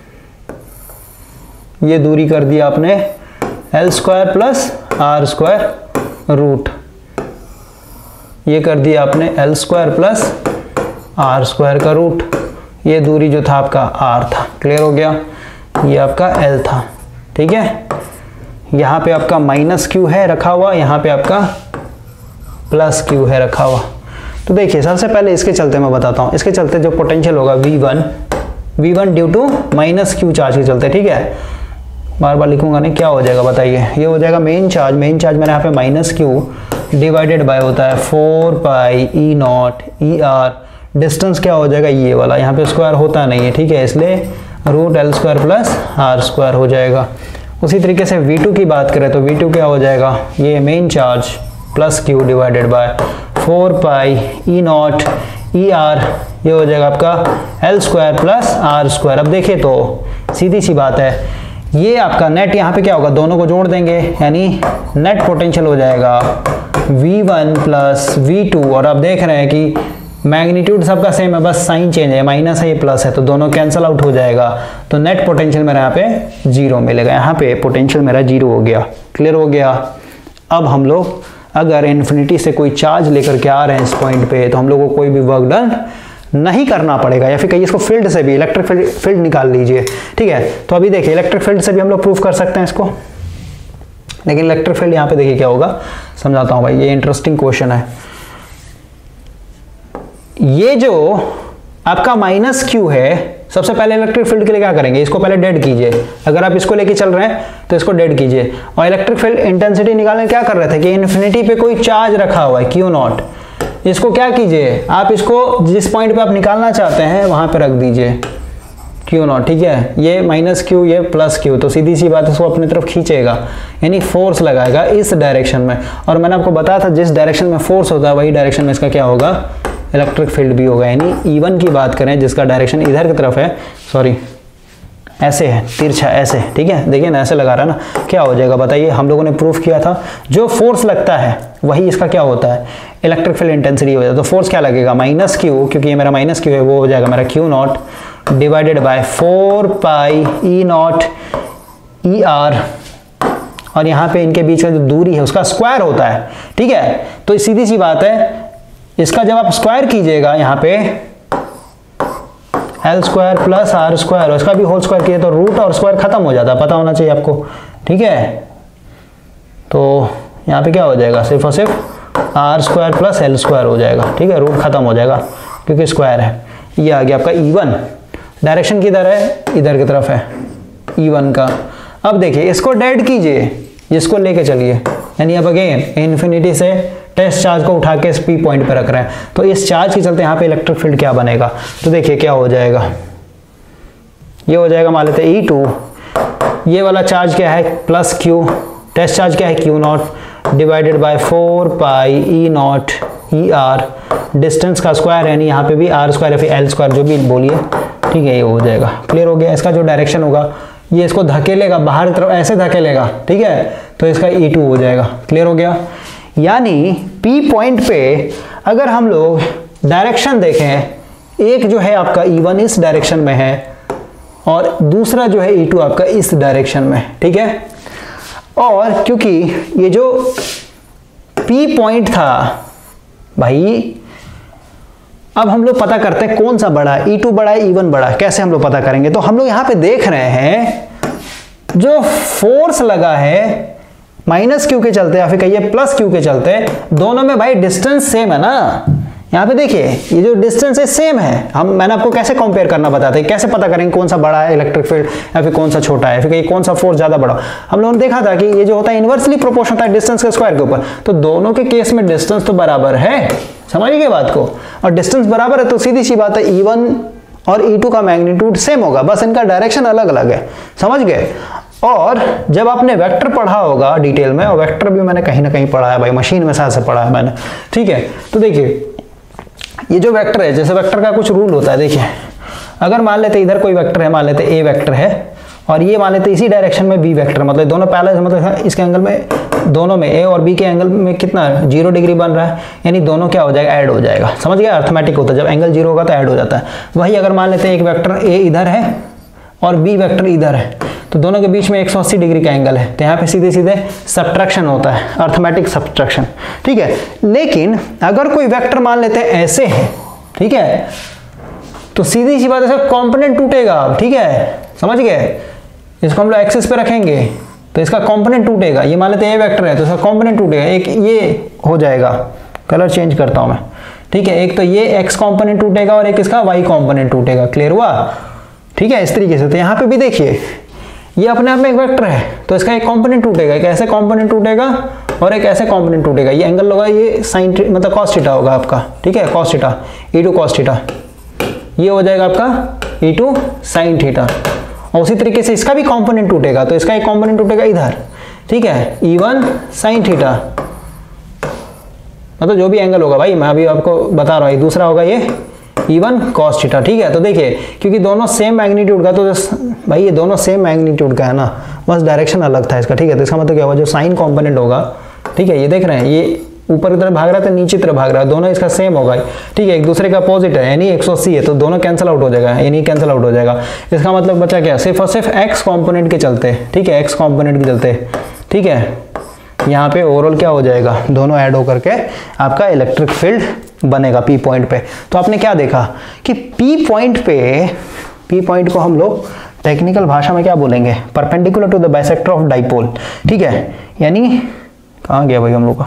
ये दूरी कर दिया आपने L square plus R square root, ये कर दिया आपने L square plus R square का रूट, ये दूरी जो था आपका आर था, क्लियर हो गया, ये आपका एल था, ठीक है। यहाँ पे आपका माइनस क्यू है रखा हुआ, यहाँ पे आपका प्लस क्यू है रखा हुआ। तो देखिए सबसे पहले इसके चलते मैं बताता हूँ, इसके चलते जो पोटेंशियल होगा V one, V one due to minus Q charge के चलते, ठीक है, बार बार लिखूंगा नहीं, क्या हो जाएगा बताइए, ये हो जाएगा मेन चार्ज, मेन चार्ज मैंने यहाँ पे माइनस क्यू डिवाइडेड बाय होता है फोर पाई ई नॉट ई आर, डिस्टेंस क्या हो जाएगा ये वाला, यहाँ पे स्क्वायर होता नहीं है, ठीक है, इसलिए root L square plus R square हो जाएगा। उसी तरीके से वी टू की बात करें तो वी टू क्या हो जाएगा, ये main charge plus Q divided by four pi E naught E R, ये हो जाएगा आपका L square plus R square. अब देखिए तो सीधी सी बात है, ये आपका नेट यहाँ पे क्या होगा, दोनों को जोड़ देंगे यानी नेट पोटेंशियल हो जाएगा V one plus V two, और आप देख रहे हैं कि मैग्नीट्यूड सबका सेम है, बस साइन चेंज है, माइनस है ये प्लस है, तो दोनों कैंसिल आउट हो जाएगा, तो नेट पोटेंशियल मेरा यहाँ पे जीरो मिलेगा। यहाँ पे पोटेंशियल मेरा जीरो हो गया। क्लियर हो गया। अब हम लोग अगर इन्फिनिटी से कोई चार्ज लेकर के आ रहे हैं इस पॉइंट पे, तो हम लोग को कोई भी वर्क डन नहीं करना पड़ेगा, या फिर कहीं इसको फील्ड से भी इलेक्ट्रिक फील्ड फील्ड निकाल लीजिए। ठीक है, तो अभी देखिए इलेक्ट्रिक फील्ड से भी हम लोग प्रूफ कर सकते हैं इसको, लेकिन इलेक्ट्रिक फील्ड यहाँ पे देखिए क्या होगा, समझाता हूँ भाई, ये इंटरेस्टिंग क्वेश्चन है। ये जो आपका माइनस क्यू है, सबसे पहले इलेक्ट्रिक फील्ड के लिए क्या करेंगे, इसको पहले डेड कीजिए। अगर आप इसको लेके चल रहे हैं तो इसको डेड कीजिए, और इलेक्ट्रिक फील्ड इंटेंसिटी निकालने क्या कर रहे थे कि इन्फिनिटी पे कोई चार्ज रखा हुआ है क्यू नॉट, इसको क्या कीजिए, आप इसको जिस पॉइंट पे आप निकालना चाहते हैं वहां पे रख दीजिए क्यू नॉट। ठीक है, ये माइनस क्यू, ये प्लस क्यू, तो सीधी सी बात है इसको अपनी तरफ खींचेगा, यानी फोर्स लगाएगा इस डायरेक्शन में। और मैंने आपको बताया था जिस डायरेक्शन में फोर्स होता है वही डायरेक्शन में इसका क्या होगा, इलेक्ट्रिक फील्ड भी होगा। यानी ई वन की बात करें जिसका डायरेक्शन इधर की तरफ है, सॉरी ऐसे है, तिरछा ऐसे, ठीक है, देखिए ना ऐसे लगा रहा है ना, क्या हो जाएगा बताइए। हम लोगों ने प्रूफ किया था जो फोर्स लगता है वही इसका क्या होता है, इलेक्ट्रिक फील्ड इंटेंसिटी हो जाता है। तो फोर्स क्या लगेगा, माइनस क्यू, क्योंकि ये मेरा माइनस क्यू है, वो हो जाएगा मेरा Q naught divided by four pi E naught E R, और यहाँ पे इनके बीच में जो दूरी है उसका स्क्वायर होता है। ठीक है, तो सीधी सी बात है, इसका जब आप स्क्वायर कीजिएगा यहाँ पे L square plus R square, और इसका भी होल स्क्वायर किए तो रूट और स्क्वायर खत्म हो जाता है, पता होना चाहिए आपको। ठीक है, तो यहाँ पे क्या हो जाएगा, सिर्फ और सिर्फ R square plus L square हो जाएगा। ठीक है, रूट खत्म हो जाएगा क्योंकि स्क्वायर है। ये आ गया आपका ई वन, डायरेक्शन किधर है, इधर की तरफ है ई वन का। अब देखिए इसको डेड कीजिए, इसको लेके चलिए, यानी अब अगेन इन्फिनिटी से टेस्ट चार्ज को उठा के इस पी पॉइंट पे रख रहे हैं, तो इस चार्ज के चलते यहाँ पे इलेक्ट्रिक फील्ड क्या बनेगा, तो देखिए क्या हो जाएगा, ये हो जाएगा मान लेते हैं ई टू, ये वाला चार्ज क्या है प्लस क्यू, टेस्ट चार्ज क्या है Q naught divided by four pi E naught E R, distance का स्क्वायर है, यानी यहाँ पे भी आर स्क्वायर या फिर एल स्क्वायर जो भी बोलिए। ठीक है, ये हो जाएगा। क्लियर हो गया। इसका जो डायरेक्शन होगा ये इसको धकेलेगा बाहर की तरफ, ऐसे धकेलेगा। ठीक है, तो इसका ई टू हो जाएगा। क्लियर हो गया। यानी पी पॉइंट पे अगर हम लोग डायरेक्शन देखें, एक जो है आपका ई वन इस डायरेक्शन में है और दूसरा जो है ई टू आपका इस डायरेक्शन में। ठीक है, और क्योंकि ये जो पी पॉइंट था भाई, अब हम लोग पता करते हैं कौन सा बड़ा है, ई टू बड़ा है ई वन बड़ा है, कैसे हम लोग पता करेंगे। तो हम लोग यहां पे देख रहे हैं जो फोर्स लगा है माइनस क्यू के चलते या फिर कहिए प्लस क्यू के चलते, दोनों में भाई डिस्टेंस सेम है ना। यहाँ पे देखिए ये जो डिस्टेंस है सेम है। हम मैंने आपको कैसे कंपेयर करना बताते हैं, कैसे पता करेंगे कौन सा बड़ा है इलेक्ट्रिक फील्ड या फिर कौन सा छोटा है, फिर कहीं कौन सा फोर्स ज्यादा बड़ा। हम लोगों ने देखा था कि ये जो होता है इनवर्सली प्रोपोर्शनल होता है डिस्टेंस के स्क्वायर के ऊपर, तो दोनों के केस में डिस्टेंस तो बराबर है, समझिए बात को। और डिस्टेंस बराबर है तो सीधी सी बात है ई वन और ई टू का मैग्नीट्यूड सेम होगा, बस इनका डायरेक्शन अलग अलग है, समझ गए। और जब आपने वेक्टर पढ़ा होगा डिटेल में, और वेक्टर भी मैंने कहीं ना कहीं पढ़ा है भाई, मशीन में साथ से पढ़ा है मैंने। ठीक है, तो देखिए ये जो वेक्टर है, जैसे वेक्टर का कुछ रूल होता है, देखिए अगर मान लेते इधर कोई वेक्टर है, मान लेते ए वेक्टर है, और ये मान लेते इसी डायरेक्शन में बी वेक्टर, मतलब दोनों पहले मतलब इसके एंगल में, दोनों में ए और बी के एंगल में कितना जीरो डिग्री बन रहा है, यानी दोनों क्या हो जाएगा, ऐड हो जाएगा। समझ गया, अर्थमेटिक होता है, जब एंगल जीरो होगा तो ऐड हो जाता है। वही अगर मान लेते हैं एक वेक्टर ए इधर है और बी वेक्टर इधर है, तो दोनों के बीच में एक सौ अस्सी डिग्री का एंगल है, तो यहाँ पे सीधे सीधे सब्ट्रैक्शन होता है, अर्थमेटिक सब्ट्रैक्शन। ठीक है, लेकिन अगर कोई वेक्टर मान लेते हैं ऐसे है, ठीक है, तो सीधी सी बात है कंपोनेंट टूटेगा। ठीक है, समझ गए। इसको हम लोग एक्सिस पे रखेंगे तो इसका कंपोनेंट टूटेगा। ये मान लेते हैं ए वेक्टर है तो इसका कंपोनेंट टूटेगा, एक ये हो जाएगा, कलर चेंज करता हूं मैं। ठीक है, एक तो ये एक्स कंपोनेंट टूटेगा और एक इसका वाई कंपोनेंट टूटेगा। क्लियर हुआ। ठीक है, इस तरीके से। तो यहाँ पे भी देखिए ये अपने आप में एक वेक्टर है, तो इसका एक कंपोनेंट टूटेगा, एक ऐसे कंपोनेंट टूटेगा और एक ऐसे कंपोनेंट टूटेगा। ये एंगल होगा, ये साइन मतलब कॉस थीटा होगा आपका। ठीक है, cos theta, E two cos theta, ये हो जाएगा आपका ई टू साइन थीटा। और उसी तरीके से इसका भी कंपोनेंट टूटेगा, तो इसका एक कंपोनेंट टूटेगा इधर। ठीक है, ई वन साइन थीटा मतलब जो भी एंगल होगा भाई, मैं अभी आपको बता रहा हूँ, दूसरा होगा ये ई वन कॉस थीटा, ठीक है। तो देखिए क्योंकि दोनों सेम मैग्नीट्यूड का, तो भाई ये दोनों सेम मैग्नीट्यूड का है ना, बस डायरेक्शन अलग था इसका, ठीक है। तो इसका मतलब क्या होगा, जो साइन कॉम्पोनेंट होगा, ठीक है, ये देख रहे हैं, ये ऊपर की तरफ भाग रहा है तो नीचे तरफ भाग रहा है, दोनों इसका सेम होगा, ठीक है, एक दूसरे का अपोजिट है, यानी एक सौ अस्सी है, तो दोनों कैंसिल आउट हो जाएगा, यानी कैंसिल आउट हो जाएगा। इसका मतलब बचा क्या, सिर्फ और सिर्फ एक्स कॉम्पोनेंट के चलते, ठीक है, एक्स कॉम्पोनेंट के चलते, ठीक है, यहाँ पे ओवरऑल क्या हो जाएगा, दोनों ऐड होकर के आपका इलेक्ट्रिक फील्ड बनेगा पी पॉइंट पे। तो आपने क्या देखा कि पी पॉइंट पे, पी पॉइंट को हम लोग टेक्निकल भाषा में क्या बोलेंगे, perpendicular to the bisector of dipole, ठीक है, यानी कहाँ गया भाई हम लोग का,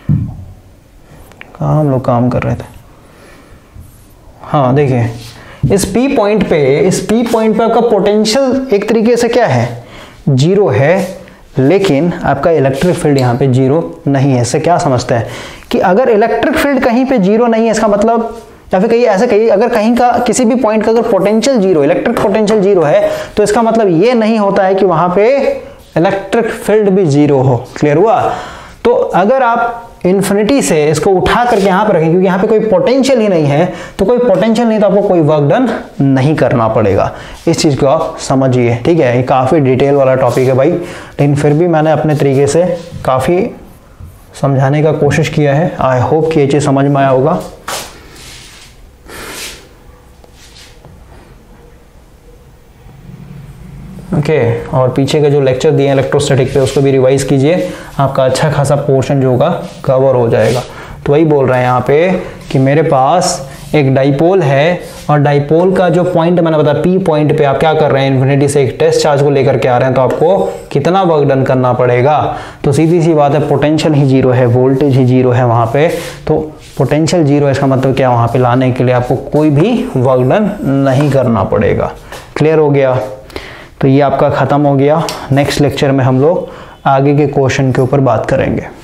कहाँ हम लोग काम कर रहे थे, हाँ देखिए इस पी पॉइंट पे, इस पी पॉइंट पे आपका पोटेंशियल एक तरीके से क्या है, जीरो है, लेकिन आपका इलेक्ट्रिक फील्ड यहाँ पे जीरो नहीं है। इससे क्या समझते हैं कि अगर इलेक्ट्रिक फील्ड कहीं पे जीरो नहीं है, इसका मतलब, या फिर कहीं ऐसे कहिए, अगर कहीं का किसी भी पॉइंट का अगर potential zero, electric potential zero है, तो इसका मतलब ये नहीं होता है कि वहां पे इलेक्ट्रिक फील्ड भी जीरो हो। क्लियर हुआ? तो अगर आप इन्फिनिटी से इसको उठा करके यहाँ पर रखें, क्योंकि यहाँ पे कोई पोटेंशियल ही नहीं है, तो कोई पोटेंशियल नहीं तो आपको कोई वर्क डन नहीं करना पड़ेगा। इस चीज़ को आप समझिए, ठीक है। ये काफ़ी डिटेल वाला टॉपिक है भाई, लेकिन फिर भी मैंने अपने तरीके से काफ़ी समझाने का कोशिश किया है। आई होप कि ये चीज़ समझ में आया होगा। ओके okay, और पीछे के जो लेक्चर दिए हैं इलेक्ट्रोस्टैटिक पे, उसको भी रिवाइज कीजिए, आपका अच्छा खासा पोर्शन जो होगा कवर हो जाएगा। तो वही बोल रहे हैं यहाँ पे कि मेरे पास एक डाइपोल है, और डाइपोल का जो पॉइंट मैंने बताया, पी पॉइंट पे आप क्या कर रहे हैं, इन्फिनिटी से एक टेस्ट चार्ज को लेकर के आ रहे हैं, तो आपको कितना वर्क डन करना पड़ेगा। तो सीधी सी बात है, पोटेंशियल ही जीरो है, वोल्टेज ही जीरो है वहाँ पे, तो पोटेंशियल जीरो है, इसका मतलब क्या, वहाँ पे लाने के लिए आपको कोई भी वर्क डन नहीं करना पड़ेगा। क्लियर हो गया? तो ये आपका ख़त्म हो गया। नेक्स्ट लेक्चर में हम लोग आगे के क्वेश्चन के ऊपर बात करेंगे।